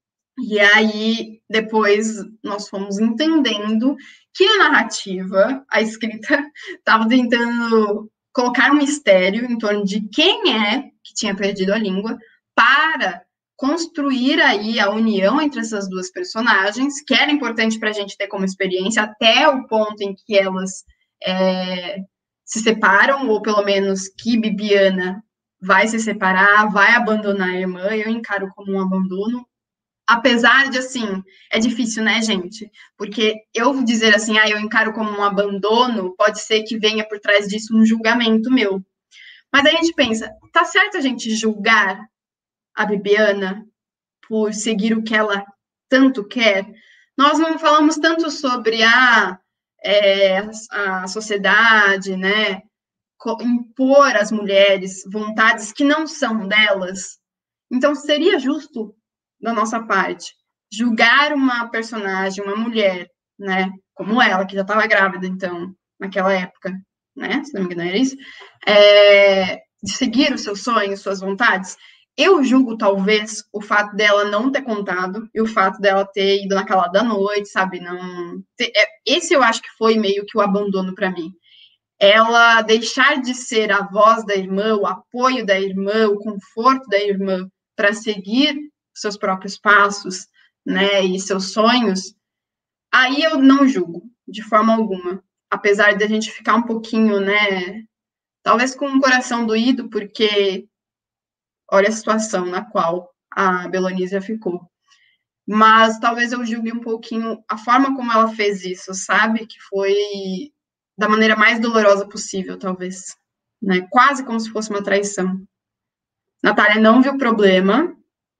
E aí, depois, nós fomos entendendo que a narrativa, a escrita, estava tentando colocar um mistério em torno de quem é que tinha perdido a língua para construir aí a união entre essas duas personagens, que era importante para a gente ter como experiência, até o ponto em que elas é, se separam, ou pelo menos que Bibiana vai se separar, vai abandonar a irmã. Eu encaro como um abandono, apesar de, assim, é difícil, né, gente? Porque eu dizer assim, ah, eu encaro como um abandono, pode ser que venha por trás disso um julgamento meu. Mas a gente pensa, tá certo a gente julgar a Bibiana por seguir o que ela tanto quer? Nós não falamos tanto sobre a, é, a sociedade, né, impor às mulheres vontades que não são delas. Então, seria justo da nossa parte julgar uma personagem, uma mulher, né, como ela, que já estava grávida, então, naquela época, né, se não me engano era isso, é, de seguir os seus sonhos, suas vontades. Eu julgo, talvez, o fato dela não ter contado e o fato dela ter ido naquela da noite, sabe, não... Esse eu acho que foi meio que o abandono para mim. Ela deixar de ser a voz da irmã, o apoio da irmã, o conforto da irmã para seguir seus próprios passos, né, e seus sonhos, aí eu não julgo de forma alguma, apesar de a gente ficar um pouquinho, né, talvez com o coração doído, porque olha a situação na qual a Belonísia ficou. Mas talvez eu julgue um pouquinho a forma como ela fez isso, sabe? Que foi da maneira mais dolorosa possível, talvez. Né? Quase como se fosse uma traição. Natália não viu problema.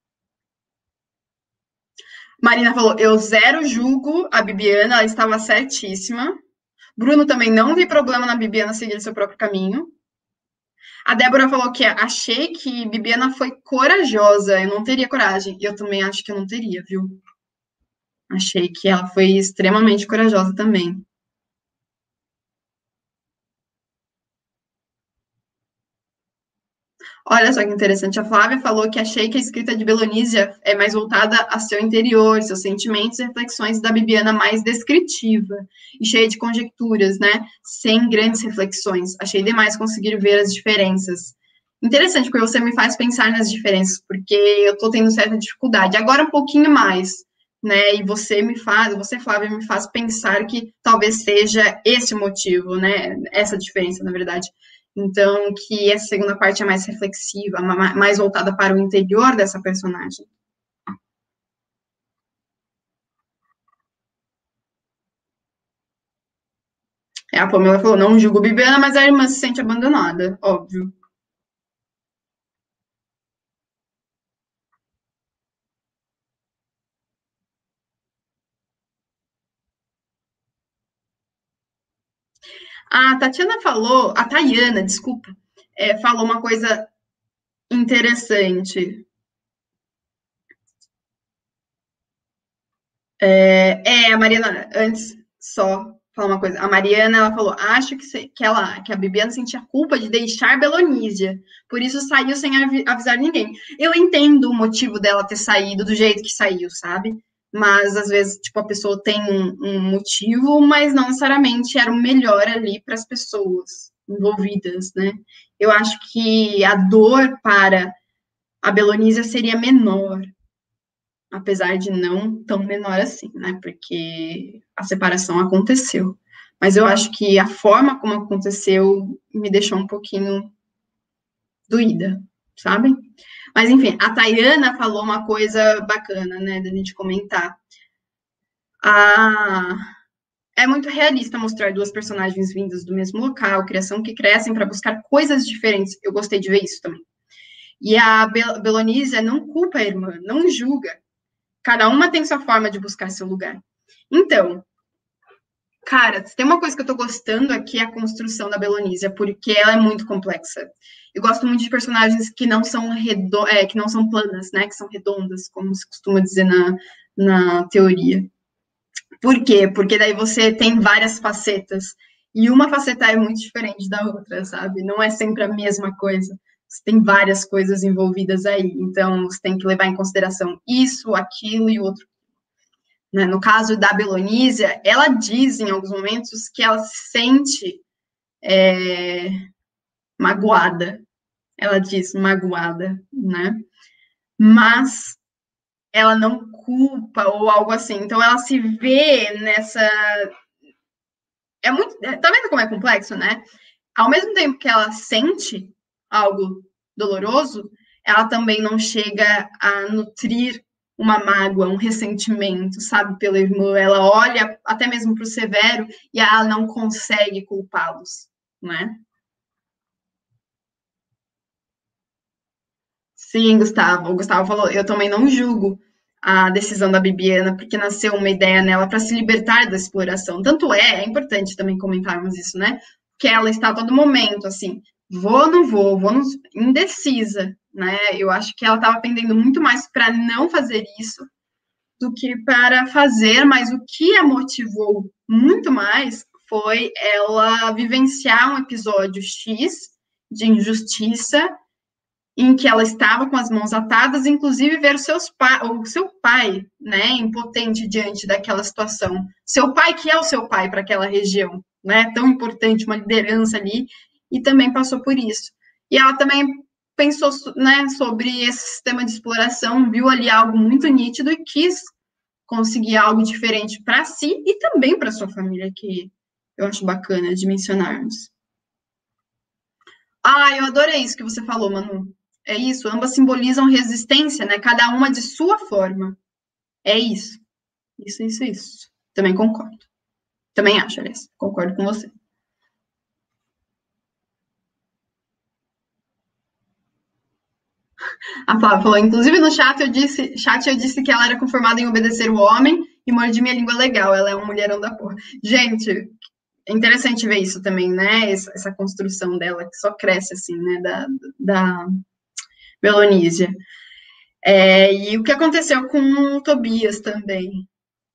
Marina falou, eu zero julgo a Bibiana, ela estava certíssima. Bruno também não vi problema na Bibiana seguir seu próprio caminho. A Débora falou que achei que Bibiana foi corajosa, eu não teria coragem. E eu também acho que eu não teria, viu? Achei que ela foi extremamente corajosa também. Olha só que interessante, a Flávia falou que achei que a escrita de Belonísia é mais voltada a seu interior, seus sentimentos e reflexões, da Bibiana mais descritiva e cheia de conjecturas, né? Sem grandes reflexões. Achei demais conseguir ver as diferenças. Interessante, porque você me faz pensar nas diferenças, porque eu tô tendo certa dificuldade. Agora um pouquinho mais, né? E você me faz, você, Flávia, me faz pensar que talvez seja esse o motivo, né? Essa diferença, na verdade. Então, que essa segunda parte é mais reflexiva, mais voltada para o interior dessa personagem. É, a Pamela falou, não julgo Bibiana, mas a irmã se sente abandonada, óbvio. A Tatiana falou, a Tayana, desculpa, é, falou uma coisa interessante. É, é, a Mariana, antes, só falar uma coisa. A Mariana, ela falou, acho que, se, que, ela, que a Bibiana sentia culpa de deixar Belonísia, por isso saiu sem avisar ninguém. Eu entendo o motivo dela ter saído do jeito que saiu, sabe? Mas, às vezes, tipo, a pessoa tem um, um motivo, mas não necessariamente era o melhor ali para as pessoas envolvidas, né? Eu acho que a dor para a Belonísia seria menor, apesar de não tão menor assim, né? Porque a separação aconteceu. Mas eu acho que a forma como aconteceu me deixou um pouquinho doída, sabe? Mas, enfim, a Tayana falou uma coisa bacana, né, da gente comentar. Ah, é muito realista mostrar duas personagens vindas do mesmo local, criação que crescem para buscar coisas diferentes. Eu gostei de ver isso também. E a Bel Belonísia não culpa a irmã, não julga. Cada uma tem sua forma de buscar seu lugar. Então, cara, tem uma coisa que eu tô gostando aqui, é a construção da Belonísia, porque ela é muito complexa. Eu gosto muito de personagens que não são redo é, que não são planas, né? Que são redondas, como se costuma dizer na, na teoria. Por quê? Porque daí você tem várias facetas. E uma faceta é muito diferente da outra, sabe? Não é sempre a mesma coisa. Você tem várias coisas envolvidas aí. Então, você tem que levar em consideração isso, aquilo e outro. Né? No caso da Belonísia, ela diz em alguns momentos que ela se sente é, magoada. Ela diz magoada, né? Mas ela não culpa ou algo assim. Então ela se vê nessa. É muito. Tá vendo como é complexo, né? Ao mesmo tempo que ela sente algo doloroso, ela também não chega a nutrir uma mágoa, um ressentimento, sabe, pela irmã. Ela olha até mesmo para o Severo e ela não consegue culpá-los, né? Sim, Gustavo. O Gustavo falou, eu também não julgo a decisão da Bibiana, porque nasceu uma ideia nela para se libertar da exploração. Tanto é, é importante também comentarmos isso, né? Que ela está a todo momento, assim, vou ou não vou, vou não... indecisa, né? Eu acho que ela estava pendendo muito mais para não fazer isso do que para fazer, mas o que a motivou muito mais foi ela vivenciar um episódio X de injustiça em que ela estava com as mãos atadas, inclusive ver seus pa o seu pai, né, impotente diante daquela situação. Seu pai, que é o seu pai para aquela região, né, tão importante, uma liderança ali, e também passou por isso. E ela também pensou, né, sobre esse sistema de exploração, viu ali algo muito nítido e quis conseguir algo diferente para si e também para sua família, que eu acho bacana de mencionarmos. Ah, eu adorei isso que você falou, Manu. É isso, ambas simbolizam resistência, né? Cada uma de sua forma. É isso. Isso, isso, isso. Também concordo. Também acho, aliás. Concordo com você. A Flávia falou, inclusive no chat eu disse, chat eu disse que ela era conformada em obedecer o homem e mordi minha língua legal. Ela é um mulherão da porra. Gente, é interessante ver isso também, né? Essa, essa construção dela, que só cresce assim, né? Da, da Belonísia. É, e o que aconteceu com o Tobias também.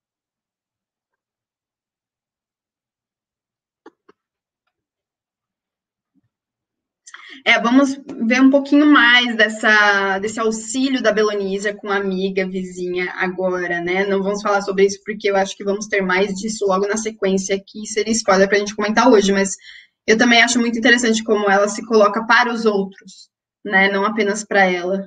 É, vamos ver um pouquinho mais dessa, desse auxílio da Belonísia com a amiga vizinha agora, né? Não vamos falar sobre isso porque eu acho que vamos ter mais disso logo na sequência, que seria spoiler para a gente comentar hoje, mas eu também acho muito interessante como ela se coloca para os outros, né? Não apenas para ela.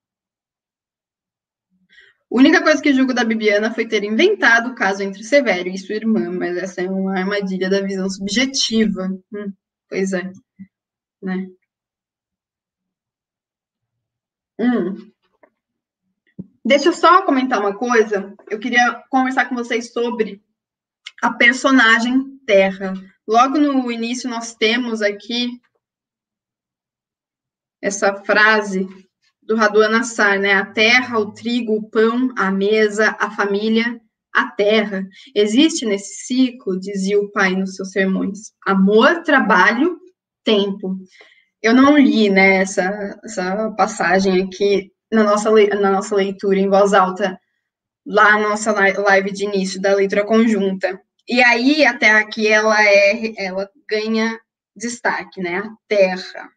A única coisa que julgo da Bibiana foi ter inventado o caso entre Severo e sua irmã, mas essa é uma armadilha da visão subjetiva. Hum, pois é, né? Hum. Deixa eu só comentar uma coisa. Eu queria conversar com vocês sobre a personagem Terra. Logo no início, nós temos aqui essa frase do Radu Nassar, né? A terra, o trigo, o pão, a mesa, a família, a terra. Existe nesse ciclo, dizia o pai nos seus sermões, amor, trabalho, tempo. Eu não li, né, essa, essa passagem aqui na nossa, na nossa leitura em voz alta, lá na nossa live de início da leitura conjunta. E aí, até aqui, ela, é, ela ganha destaque, né? A terra.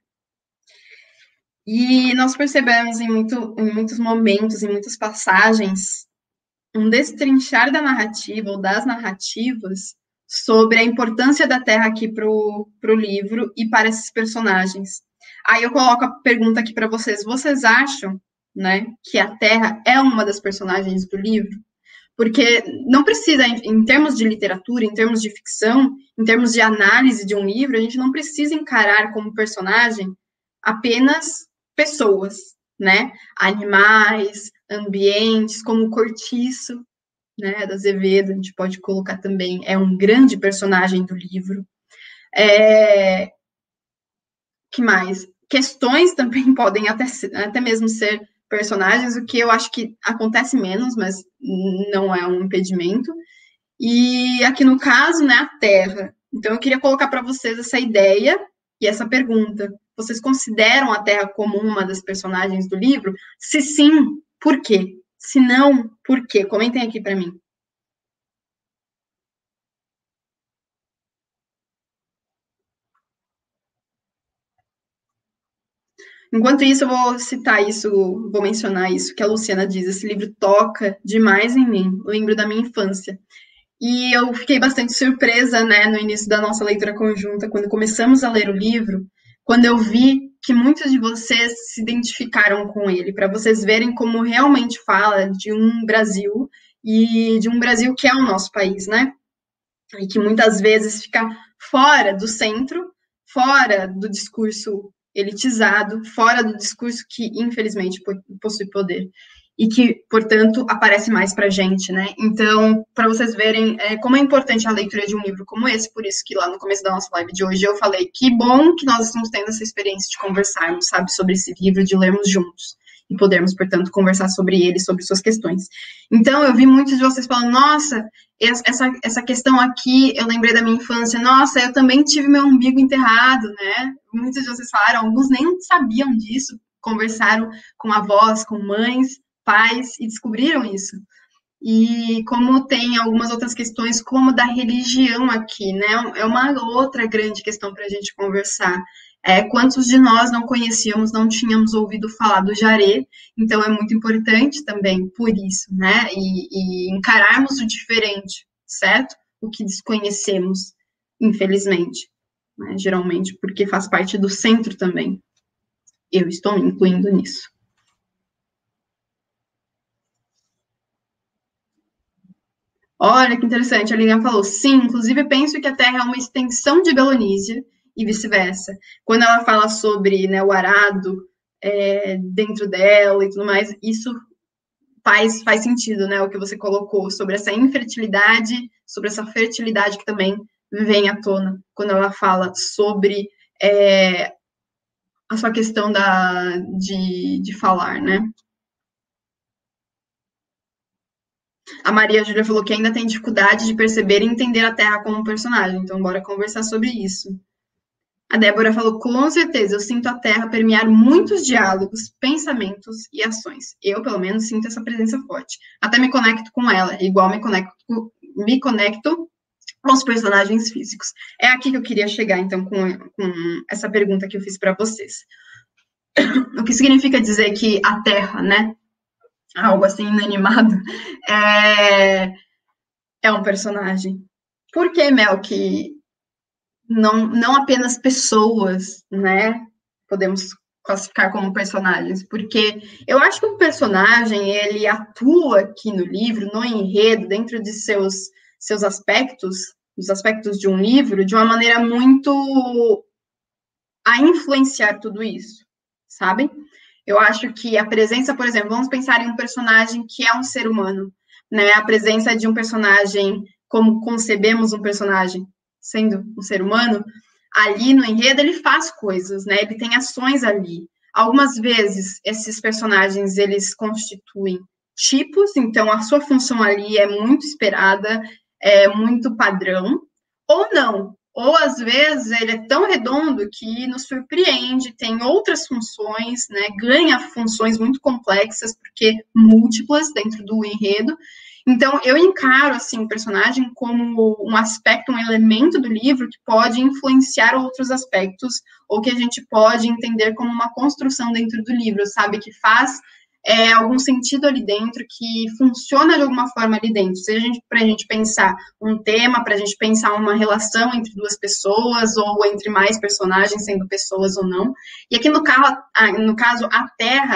E nós percebemos em, muito, em muitos momentos, em muitas passagens, um destrinchar da narrativa ou das narrativas sobre a importância da Terra aqui para o livro e para esses personagens. Aí eu coloco a pergunta aqui para vocês. Vocês acham né, que a Terra é uma das personagens do livro, porque não precisa, em termos de literatura, em termos de ficção, em termos de análise de um livro, a gente não precisa encarar como personagem apenas pessoas, né, animais, ambientes, como o Cortiço, né, da Azevedo, a gente pode colocar também, é um grande personagem do livro. É, que mais? Questões também podem até, até mesmo ser personagens, o que eu acho que acontece menos, mas não é um impedimento. E aqui no caso, né, a Terra. Então eu queria colocar para vocês essa ideia e essa pergunta. Vocês consideram a Terra como uma das personagens do livro? Se sim, por quê? Se não, por quê? Comentem aqui para mim. Enquanto isso, eu vou citar isso, vou mencionar isso que a Luciana diz. Esse livro toca demais em mim. Eu lembro da minha infância. E eu fiquei bastante surpresa, né, no início da nossa leitura conjunta, quando começamos a ler o livro, quando eu vi que muitos de vocês se identificaram com ele, para vocês verem como realmente fala de um Brasil e de um Brasil que é o nosso país, né? E que muitas vezes fica fora do centro, fora do discurso elitizado, fora do discurso que, infelizmente, possui poder. E que, portanto, aparece mais para a gente, né? Então, para vocês verem é, como é importante a leitura de um livro como esse, por isso que lá no começo da nossa live de hoje eu falei que bom que nós estamos tendo essa experiência de conversarmos, sabe, sobre esse livro, de lermos juntos e podermos, portanto, conversar sobre ele, sobre suas questões. Então, eu vi muitos de vocês falando, nossa, essa, essa questão aqui, eu lembrei da minha infância, nossa, eu também tive meu umbigo enterrado, né? Muitos de vocês falaram, alguns nem sabiam disso, conversaram com avós, com mães, pais, e descobriram isso. E como tem algumas outras questões, como da religião aqui, né? É uma outra grande questão para a gente conversar. É, quantos de nós não conhecíamos, não tínhamos ouvido falar do Jaré, então é muito importante também por isso, né? E, e encararmos o diferente, certo? O que desconhecemos, infelizmente, né? Geralmente, porque faz parte do centro também. Eu estou me incluindo nisso. Olha que interessante, a Lilian falou, sim, inclusive penso que a Terra é uma extensão de Belonísia e vice-versa. Quando ela fala sobre, né, o arado é, dentro dela e tudo mais, isso faz, faz sentido, né, o que você colocou sobre essa infertilidade, sobre essa fertilidade que também vem à tona, quando ela fala sobre é, a sua questão da, de, de falar, né? A Maria Júlia falou que ainda tem dificuldade de perceber e entender a Terra como um personagem, então bora conversar sobre isso. A Débora falou, com certeza, eu sinto a Terra permear muitos diálogos, pensamentos e ações. Eu, pelo menos, sinto essa presença forte. Até me conecto com ela, igual me conecto, me conecto com os personagens físicos. É aqui que eu queria chegar, então, com, com essa pergunta que eu fiz para vocês. O que significa dizer que a Terra, né, algo assim inanimado, é, é um personagem. Por que, Mel, que não, não apenas pessoas, né, podemos classificar como personagens? Porque eu acho que um personagem, ele atua aqui no livro, no enredo, dentro de seus, seus aspectos, os aspectos de um livro, de uma maneira muito a influenciar tudo isso, sabe? Eu acho que a presença, por exemplo, vamos pensar em um personagem que é um ser humano, né? A presença de um personagem, como concebemos um personagem sendo um ser humano, ali no enredo ele faz coisas, né? Ele tem ações ali. Algumas vezes esses personagens eles constituem tipos, então a sua função ali é muito esperada, é muito padrão, ou não. Ou, às vezes, ele é tão redondo que nos surpreende, tem outras funções, né? Ganha funções muito complexas, porque múltiplas dentro do enredo. Então, eu encaro, assim, o personagem como um aspecto, um elemento do livro que pode influenciar outros aspectos, ou que a gente pode entender como uma construção dentro do livro, sabe? Que faz é, algum sentido ali dentro, que funciona de alguma forma ali dentro, seja para a gente pensar um tema, para a gente pensar uma relação entre duas pessoas, ou entre mais personagens, sendo pessoas ou não. E aqui no, carro, no caso, a Terra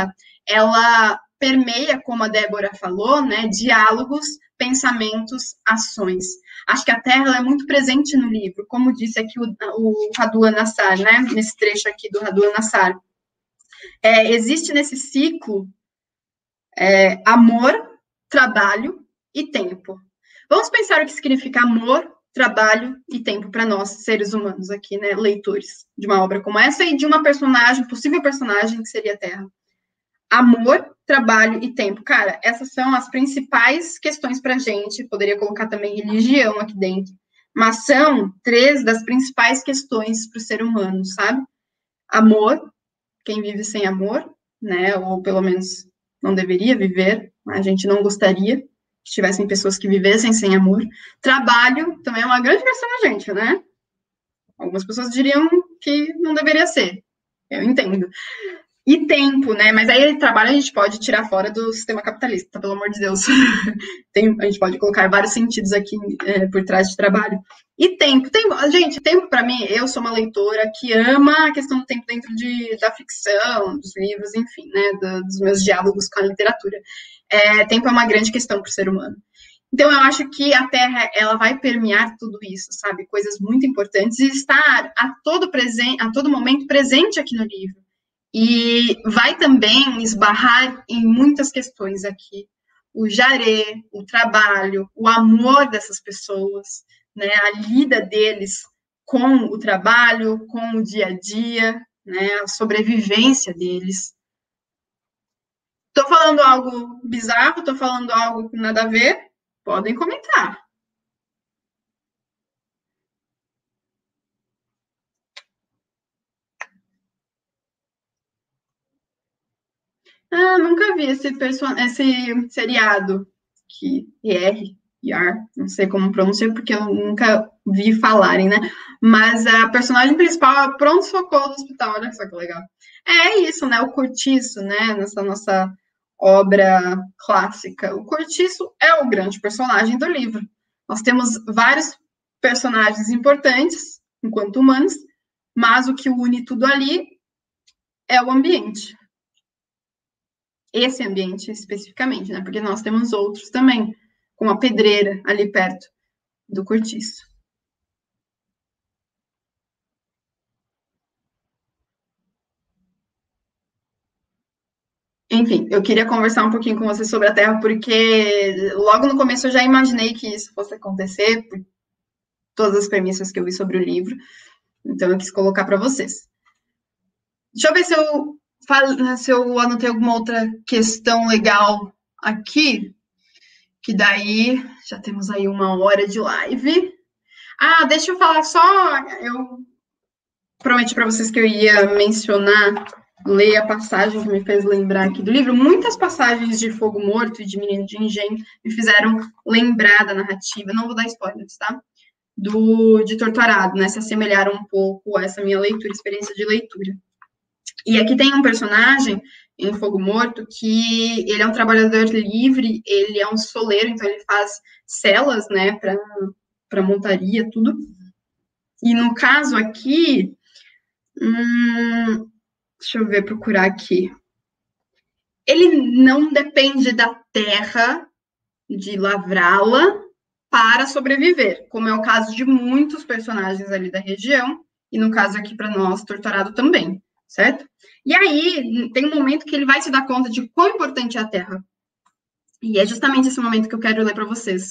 ela permeia, como a Débora falou, né, diálogos, pensamentos, ações. Acho que a Terra é muito presente no livro, como disse aqui o, o Radu Nassar, né, nesse trecho aqui do Radu Nassar. É, existe nesse ciclo é, amor, trabalho e tempo. Vamos pensar o que significa amor, trabalho e tempo para nós, seres humanos aqui, né, leitores de uma obra como essa e de uma personagem, possível personagem que seria a Terra. Amor, trabalho e tempo. Cara, essas são as principais questões para a gente. Poderia colocar também religião aqui dentro. Mas são três das principais questões para o ser humano, sabe? Amor, quem vive sem amor, né? Ou pelo menos não deveria viver. A gente não gostaria que tivessem pessoas que vivessem sem amor. Trabalho também é uma grande questão da gente, né? Algumas pessoas diriam que não deveria ser. Eu entendo. E tempo, né? Mas aí trabalho a gente pode tirar fora do sistema capitalista, pelo amor de Deus. Tem, a gente pode colocar vários sentidos aqui é, por trás de trabalho. E tempo, tempo, gente, tempo para mim, eu sou uma leitora que ama a questão do tempo dentro de, da ficção, dos livros, enfim, né? Do, dos meus diálogos com a literatura. É, tempo é uma grande questão para o ser humano. Então, eu acho que a Terra, ela vai permear tudo isso, sabe? Coisas muito importantes e estar a todo, presen a todo momento presente aqui no livro. E vai também esbarrar em muitas questões aqui. O jaré, o trabalho, o amor dessas pessoas, né? A lida deles com o trabalho, com o dia a dia, né? A sobrevivência deles. Estou falando algo bizarro? Estou falando algo com nada a ver? Podem comentar. Ah, nunca vi esse, esse seriado que R, R, não sei como pronunciar, porque eu nunca vi falarem, né? Mas a personagem principal é pronto-socorro do hospital, olha só que legal. É isso, né? O Cortiço, né? Nessa nossa obra clássica. O Cortiço é o grande personagem do livro. Nós temos vários personagens importantes, enquanto humanos, mas o que une tudo ali é o ambiente. Esse ambiente especificamente, né? Porque nós temos outros também, como a pedreira ali perto do cortiço. Enfim, eu queria conversar um pouquinho com você sobre a Terra, porque logo no começo eu já imaginei que isso fosse acontecer, por todas as premissas que eu vi sobre o livro. Então eu quis colocar para vocês. Deixa eu ver se eu, se eu anotei alguma outra questão legal aqui, que daí já temos aí uma hora de live. Ah, deixa eu falar só, eu prometi para vocês que eu ia mencionar, ler a passagem que me fez lembrar aqui do livro. Muitas passagens de Fogo Morto e de Menino de Engenho me fizeram lembrar da narrativa, não vou dar spoilers, tá? Do, de Torturado, né? Se assemelharam um pouco a essa minha leitura, experiência de leitura. E aqui tem um personagem em Fogo Morto que ele é um trabalhador livre, ele é um soleiro, então ele faz celas, né, para montaria, tudo. E no caso aqui, hum, deixa eu ver, procurar aqui. Ele não depende da terra, de lavrá-la, para sobreviver, como é o caso de muitos personagens ali da região, e no caso aqui para nós, Torturado também, certo? E aí, tem um momento que ele vai se dar conta de quão importante é a terra. E é justamente esse momento que eu quero ler para vocês.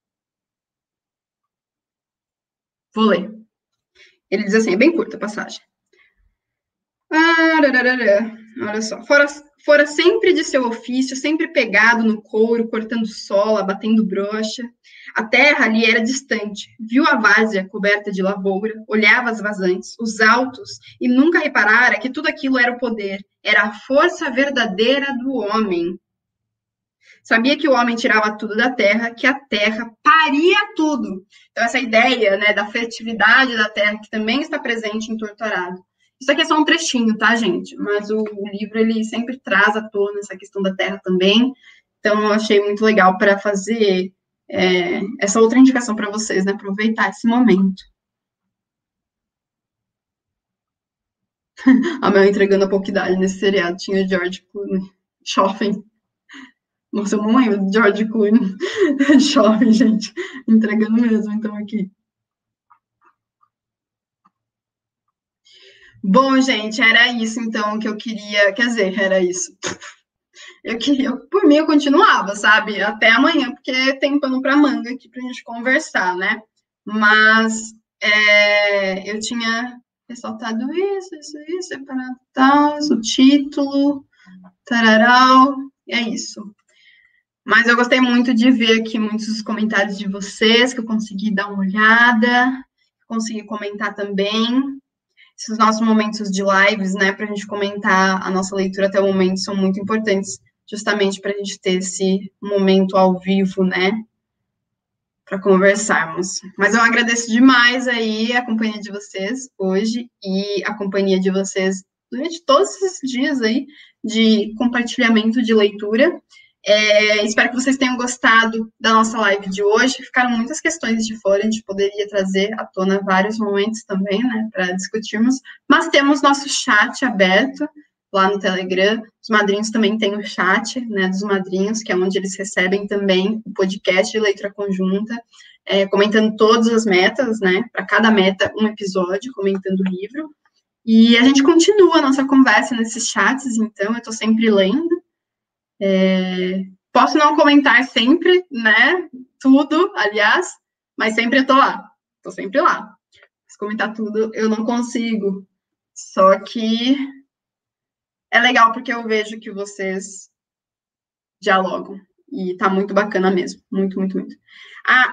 Vou ler. Ele diz assim, é bem curta a passagem. Ah, olha só. Fora, fora sempre de seu ofício, sempre pegado no couro, cortando sola, batendo brocha. A terra ali era distante. Viu a várzea coberta de lavoura, olhava as vazantes, os altos, e nunca reparara que tudo aquilo era o poder, era a força verdadeira do homem. Sabia que o homem tirava tudo da terra, que a terra paria tudo. Então, essa ideia, né, da fertilidade da terra, que também está presente em Torturado. Isso aqui é só um trechinho, tá, gente? Mas o, o livro, ele sempre traz à tona essa questão da terra também. Então, eu achei muito legal para fazer é, essa outra indicação para vocês, né? Aproveitar esse momento. A Mel entregando a pouca idade nesse seriado, tinha George Clooney. Shopping. Nossa, eu não lembro de George Clooney. Shopping, gente. Entregando mesmo, então, aqui. Bom, gente, era isso, então, que eu queria... Quer dizer, era isso. Eu queria... Por mim, eu continuava, sabe? Até amanhã, porque tem pano pra manga aqui pra gente conversar, né? Mas é, eu tinha ressaltado isso, isso, isso, separado tal, o título, tararau, é isso. Mas eu gostei muito de ver aqui muitos dos comentários de vocês, que eu consegui dar uma olhada, consegui comentar também. Esses nossos momentos de lives, né, para a gente comentar a nossa leitura até o momento, são muito importantes, justamente para a gente ter esse momento ao vivo, né, para conversarmos. Mas eu agradeço demais aí a companhia de vocês hoje e a companhia de vocês durante todos esses dias aí de compartilhamento de leitura. É, espero que vocês tenham gostado da nossa live de hoje. Ficaram muitas questões de fora, a gente poderia trazer à tona vários momentos também, né, para discutirmos. Mas temos nosso chat aberto lá no Telegram. Os madrinhos também têm o chat, né, dos madrinhos, que é onde eles recebem também o podcast de leitura conjunta, é, comentando todas as metas, né, para cada meta um episódio, comentando o livro. E a gente continua a nossa conversa nesses chats, então eu estou sempre lendo. É, posso não comentar sempre, né, tudo, aliás, mas sempre eu tô lá, tô sempre lá. Se comentar tudo, eu não consigo. Só que é legal porque eu vejo que vocês dialogam. E tá muito bacana mesmo. Muito, muito, muito. Ah,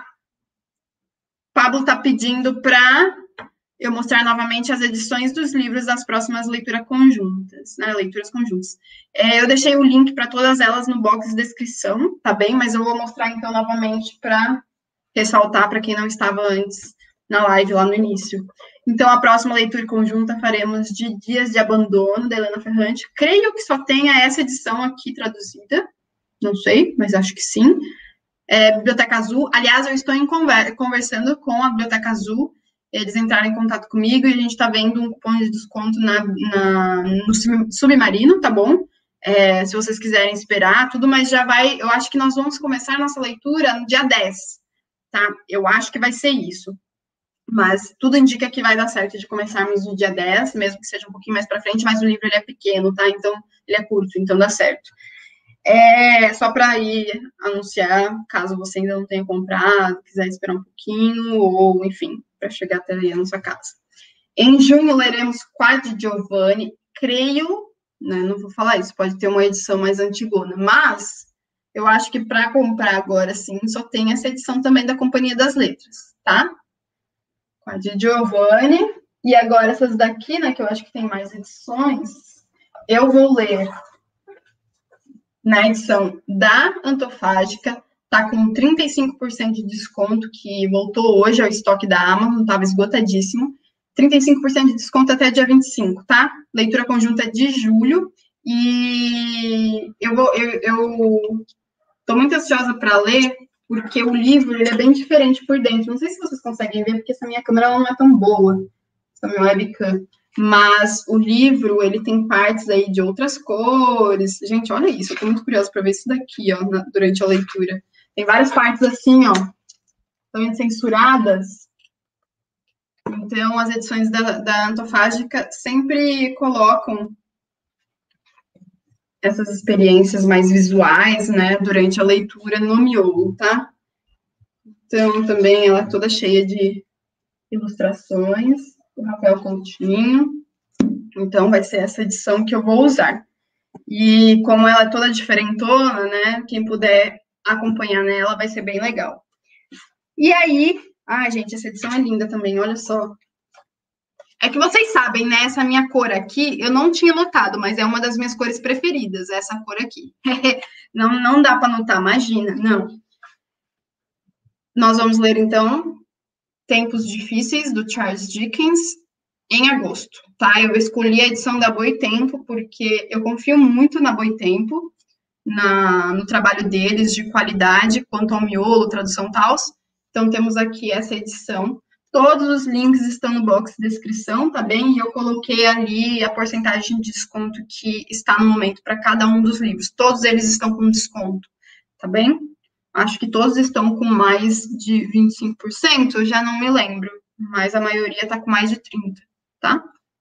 Pablo tá pedindo para eu mostrar novamente as edições dos livros das próximas leituras conjuntas, né, leituras conjuntas. É, eu deixei o link para todas elas no box de descrição, tá bem? Mas eu vou mostrar, então, novamente para ressaltar para quem não estava antes na live, lá no início. Então, a próxima leitura conjunta faremos de Dias de Abandono, da Helena Ferrante. Creio que só tenha essa edição aqui traduzida, não sei, mas acho que sim. É, Biblioteca Azul, aliás, eu estou em conver conversando com a Biblioteca Azul. Eles entraram em contato comigo e a gente está vendo um cupom de desconto na, na, no Submarino, tá bom? É, se vocês quiserem esperar, tudo, mas já vai, eu acho que nós vamos começar a nossa leitura no dia dez, tá? Eu acho que vai ser isso. Mas tudo indica que vai dar certo de começarmos no dia dez, mesmo que seja um pouquinho mais para frente, mas o livro ele é pequeno, tá? Então, ele é curto, então dá certo. É só para ir anunciar, caso você ainda não tenha comprado, quiser esperar um pouquinho, ou, enfim, para chegar até aí a nossa casa. Em junho, leremos Quad Giovanni, creio, né, não vou falar isso, pode ter uma edição mais antigona, mas eu acho que para comprar agora, sim, só tem essa edição também da Companhia das Letras, tá? Quad Giovanni, e agora essas daqui, né, que eu acho que tem mais edições, eu vou ler na edição da Antofágica, tá com trinta e cinco por cento de desconto, que voltou hoje ao estoque da Amazon, estava esgotadíssimo. trinta e cinco por cento de desconto até dia vinte e cinco, tá? Leitura conjunta de julho. E eu vou, eu, eu tô muito ansiosa para ler, porque o livro ele é bem diferente por dentro. Não sei se vocês conseguem ver, porque essa minha câmera não é tão boa, essa minha webcam. Mas o livro, ele tem partes aí de outras cores. Gente, olha isso, eu tô muito curiosa para ver isso daqui, ó, na, durante a leitura. Tem várias partes assim, ó, também censuradas. Então, as edições da, da Antofágica sempre colocam essas experiências mais visuais, né, durante a leitura no miolo, tá? Então, também ela é toda cheia de ilustrações. O Rafael Coutinho. Então, vai ser essa edição que eu vou usar. E como ela é toda diferentona, né? Quem puder acompanhar nela vai ser bem legal. E aí... Ai, gente, essa edição é linda também, olha só. É que vocês sabem, né? Essa minha cor aqui, eu não tinha notado, mas é uma das minhas cores preferidas, essa cor aqui. não, não dá para notar, imagina, não. Nós vamos ler, então, Tempos Difíceis, do Charles Dickens, em agosto, tá? Eu escolhi a edição da Boitempo, porque eu confio muito na Boitempo, na, no trabalho deles de qualidade, quanto ao miolo, tradução e tal. Então, temos aqui essa edição. Todos os links estão no box de descrição, tá bem? E eu coloquei ali a porcentagem de desconto que está no momento para cada um dos livros. Todos eles estão com desconto, tá bem? Acho que todos estão com mais de vinte e cinco por cento, eu já não me lembro, mas a maioria está com mais de trinta por cento, tá?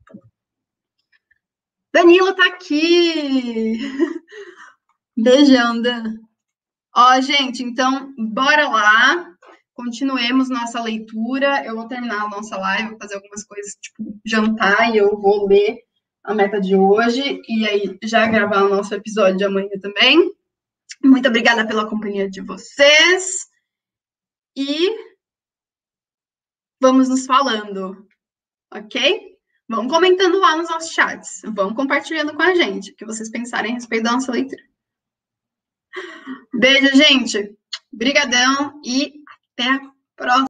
Danilo tá aqui! Beijão, Dan. Ó, gente, então, bora lá. Continuemos nossa leitura. Eu vou terminar a nossa live, vou fazer algumas coisas, tipo, jantar, e eu vou ler a meta de hoje, e aí já gravar o nosso episódio de amanhã também. Muito obrigada pela companhia de vocês. E vamos nos falando, ok? Vão comentando lá nos nossos chats. Vão compartilhando com a gente o que vocês pensarem a respeito da nossa leitura. Beijo, gente. Brigadão e até a próxima.